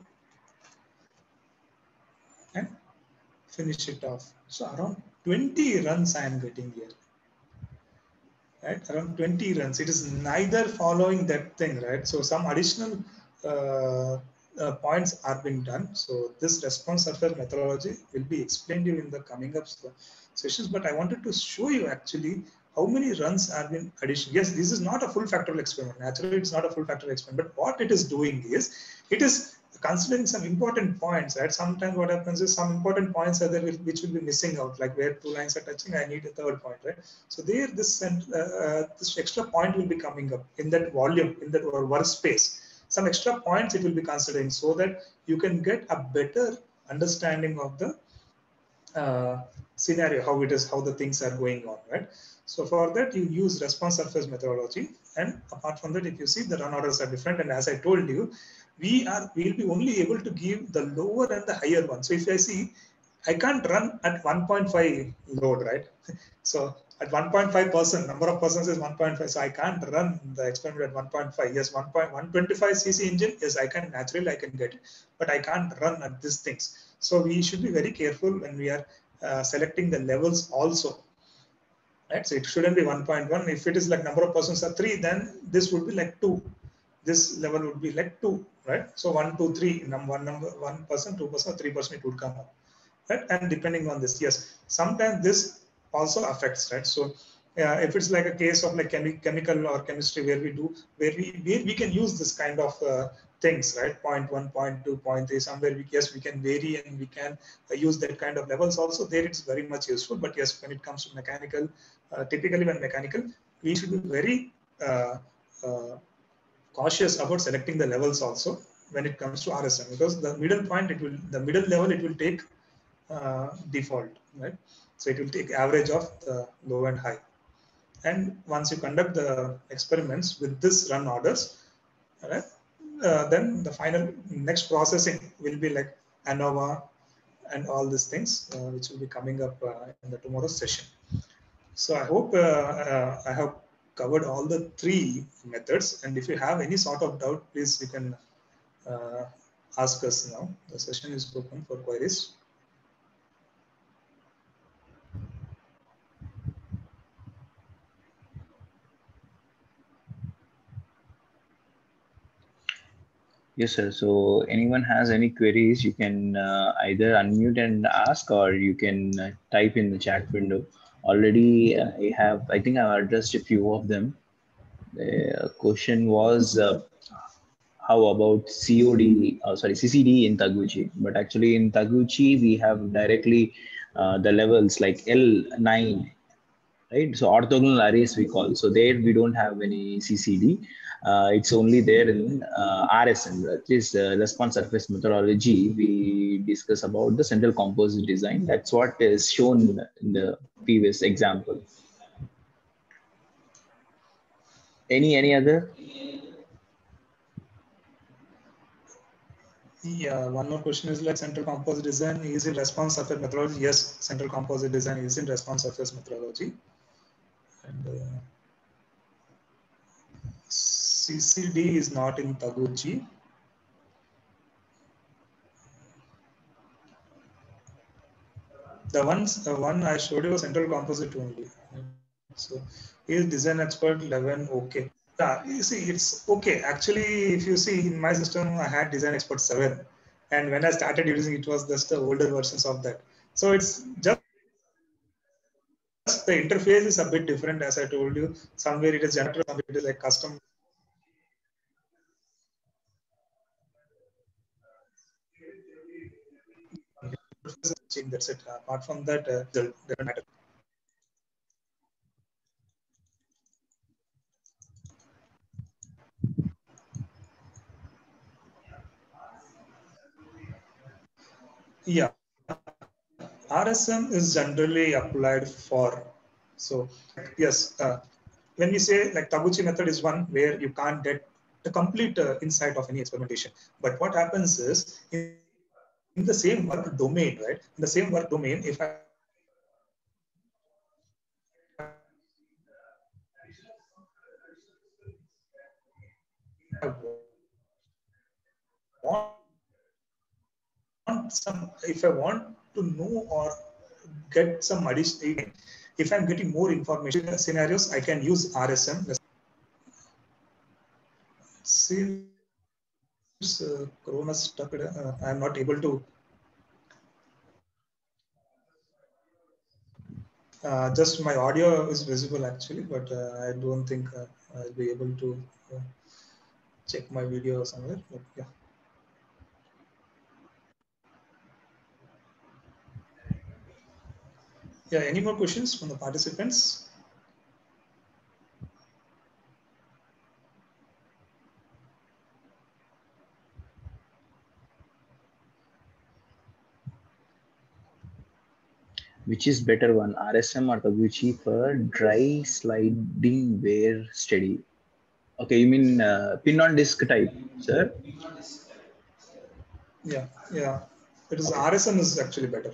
and finish it off. So around 20 runs I am getting here. Right, around 20 runs. It is neither following that thing, right? So some additional points are being done. So this response surface methodology will be explained to you in the coming up sessions. But I wanted to show you actually how many runs are being addition. Yes, this is not a full factorial experiment. Naturally, it's not a full factorial experiment. But what it is doing is, it is considering some important points, right? Sometimes what happens is some important points are there which will be missing out, like where 2 lines are touching, I need a third point, right? So there, this extra point will be coming up in that volume, in that workspace. Some extra points it will be considering so that you can get a better understanding of the scenario, how it is, how the things are going on, right? So for that, you use response surface methodology. And apart from that, if you see, the run orders are different. And as I told you, we'll be only able to give the lower and the higher one. So if I see, I can't run at 1.5 load, right? So at 1.5%, number of persons is 1.5. So I can't run the experiment at 1.5. Yes, 125 cc engine, yes, I can get it, but I can't run at these things. So we should be very careful when we are selecting the levels also. Right? So it shouldn't be 1.1. If it is like number of persons are 3, then this would be like 2. This level would be like 2, right? So 1, 2, 3, one number, 1%, 2%, 3%, it would come up. Right? And depending on this, yes, sometimes this also affects, right? So if it's like a case of like chemical or chemistry where we can use this kind of things, right? 0.1, 0.2, 0.3, somewhere we can vary and we can use that kind of levels also. There it's very much useful. But yes, when it comes to mechanical, typically when mechanical, we should be very cautious about selecting the levels also when it comes to RSM, because the middle point, the middle level, it will take default, right? So it will take average of the low and high. And once you conduct the experiments with this run orders, right, then the final next processing will be like ANOVA and all these things, which will be coming up in the tomorrow's session. So I hope I have covered all the 3 methods. And if you have any sort of doubt, please you can ask us now. The session is open for queries. Yes, sir. So anyone has any queries, you can either unmute and ask, or you can type in the chat window. Already, I think I've addressed a few of them. The question was, how about CCD in Taguchi? But actually in Taguchi, we have directly the levels like L9, right? So orthogonal arrays we call. So there we don't have any CCD. It's only there in RSM, that is response surface methodology. We discuss about the central composite design. That's what is shown in the previous example. Any other? Yeah, one more question is like central composite design is in response surface methodology. Yes, central composite design is in response surface methodology. And CCD is not in Taguchi. The one I showed you was central composite only. So is design expert 11 okay? You see, it's okay. Actually, if you see in my system, I had Design Expert 7. And when I started using it, was just the older versions of that. So it's just the interface is a bit different, as I told you. Somewhere it is generated, somewhere it is like custom. That's it. Apart from that, doesn't matter. Yeah, RSM is generally applied for. So yes, when we say like Taguchi method is one where you can't get the complete insight of any experimentation. But what happens is in the same work domain, right? In the same work domain, if I want if I want to know or get some additional, if I'm getting more information scenarios, I can use RSM. Since Corona stuck, I'm not able to. Just my audio is visible actually, but I don't think I'll be able to check my video somewhere. But yeah. Yeah, any more questions from the participants? Which is better one, RSM or Taguchi for dry sliding wear steady? Okay, you mean pin on disk type, sir? Yeah, yeah. It is RSM is actually better.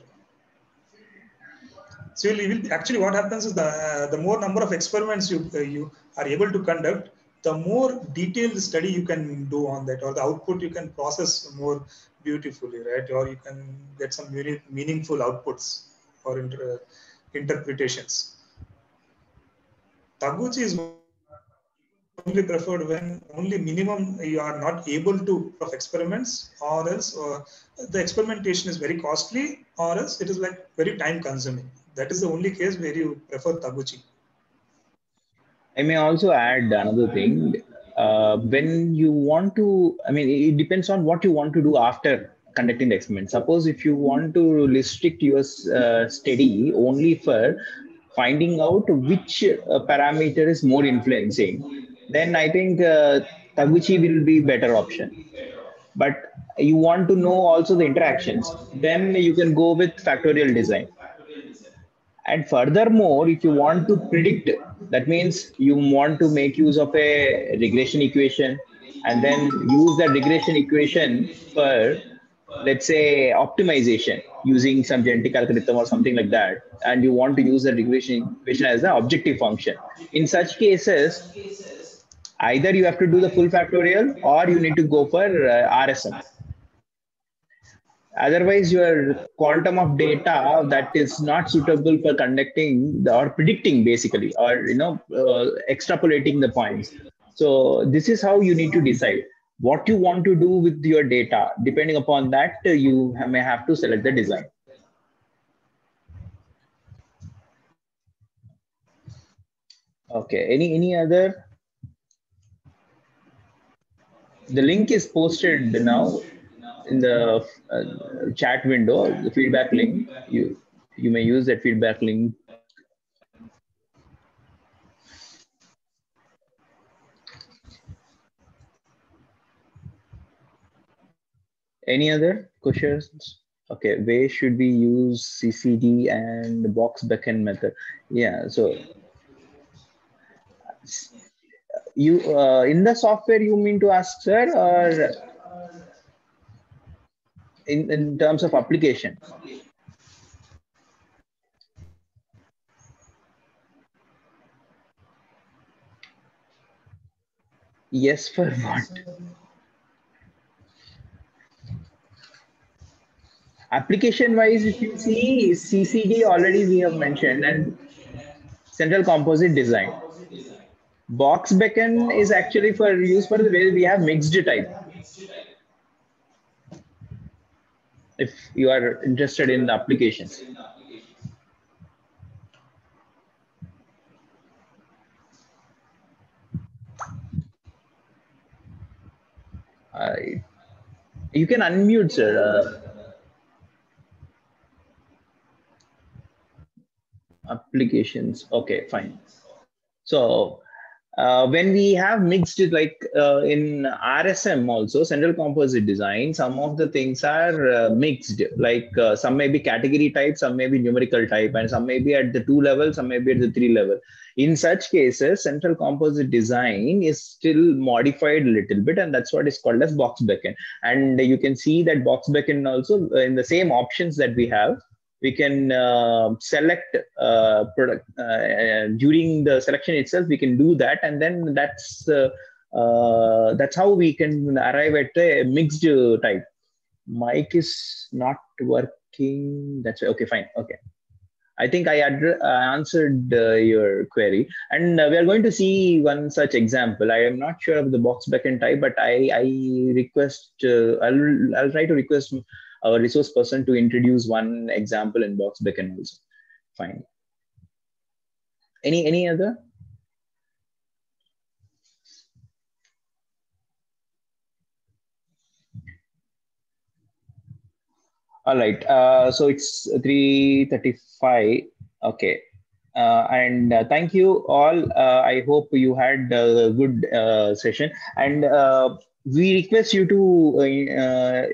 So actually what happens is the more number of experiments you are able to conduct, the more detailed study you can do on that, or the output you can process more beautifully, right? Or you can get some meaningful outputs or interpretations. Taguchi is only preferred when only minimum you are not able to of experiments, or else the experimentation is very costly, or else it is like very time consuming. That is the only case where you prefer Taguchi. I may also add another thing. When you want to, I mean, it depends on what you want to do after conducting the experiment. Suppose if you want to restrict your study only for finding out which parameter is more influencing, then I think Taguchi will be better option. But you want to know also the interactions, then you can go with factorial design. And furthermore, if you want to predict, that means you want to make use of a regression equation and then use that regression equation for, let's say, optimization using some genetic algorithm or something like that. And you want to use the regression equation as the objective function. In such cases, either you have to do the full factorial or you need to go for RSM. Otherwise, your quantum of data that is not suitable for conducting or predicting, basically, or extrapolating the points. So this is how you need to decide what you want to do with your data. Depending upon that, you may have to select the design. Okay. Any other? The link is posted now in the chat window, the feedback link. You may use that feedback link. Any other questions? Okay, where should we use CCD and Box-Becken method? Yeah, so you in the software you mean to ask, sir, or in terms of application? Yes, for what? Application wise, if you see CCD already we have mentioned, and central composite design. Box beacon is actually for use for the way we have mixed type. If you are interested in the applications. You can unmute, sir. Applications. Okay, fine. So when we have mixed it, like in RSM also, central composite design, some of the things are mixed, like some may be category type, some may be numerical type, and some may be at the 2 level, some may be at the 3 level. In such cases, central composite design is still modified a little bit, and that's what is called as box beacon. And you can see that box beacon also in the same options that we have, we can select product during the selection itself. We can do that, and then that's how we can arrive at a mixed type. Mic is not working. That's okay. Fine. Okay. I think I answered your query, and we are going to see one such example. I am not sure of the box beacon type, but I request I'll try to request our resource person to introduce one example in box beacon also. Fine. Any other? All right. So it's 3:35. Okay. And thank you all. I hope you had a good session. And we request you to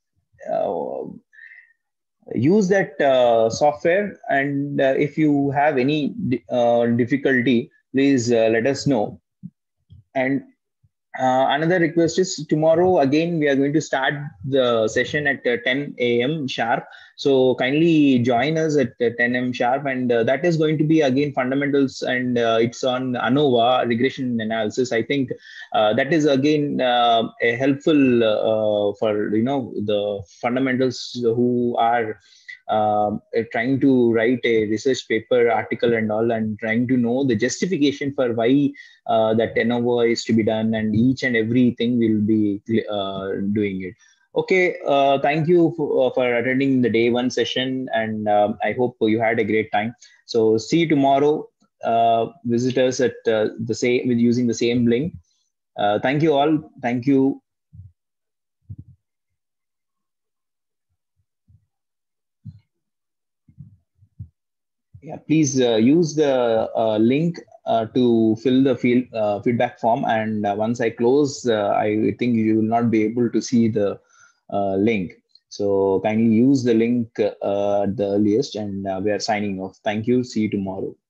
use that software. And if you have any difficulty, please let us know. And another request is tomorrow again we are going to start the session at 10 a.m. sharp. So kindly join us at 10 a.m. sharp, and that is going to be again fundamentals, and it's on ANOVA regression analysis. I think that is again a helpful for the fundamentals who are trying to write a research paper, article, and all, and trying to know the justification for why that ANOVA is to be done, and each and everything will be doing it. Okay, thank you for attending the day 1 session, and I hope you had a great time. So see you tomorrow. Visit us at the same with using the same link. Thank you all. Thank you. Yeah, please use the link to fill the feedback form. And once I close, I think you will not be able to see the link. So kindly use the link at the earliest, and we are signing off. Thank you. See you tomorrow.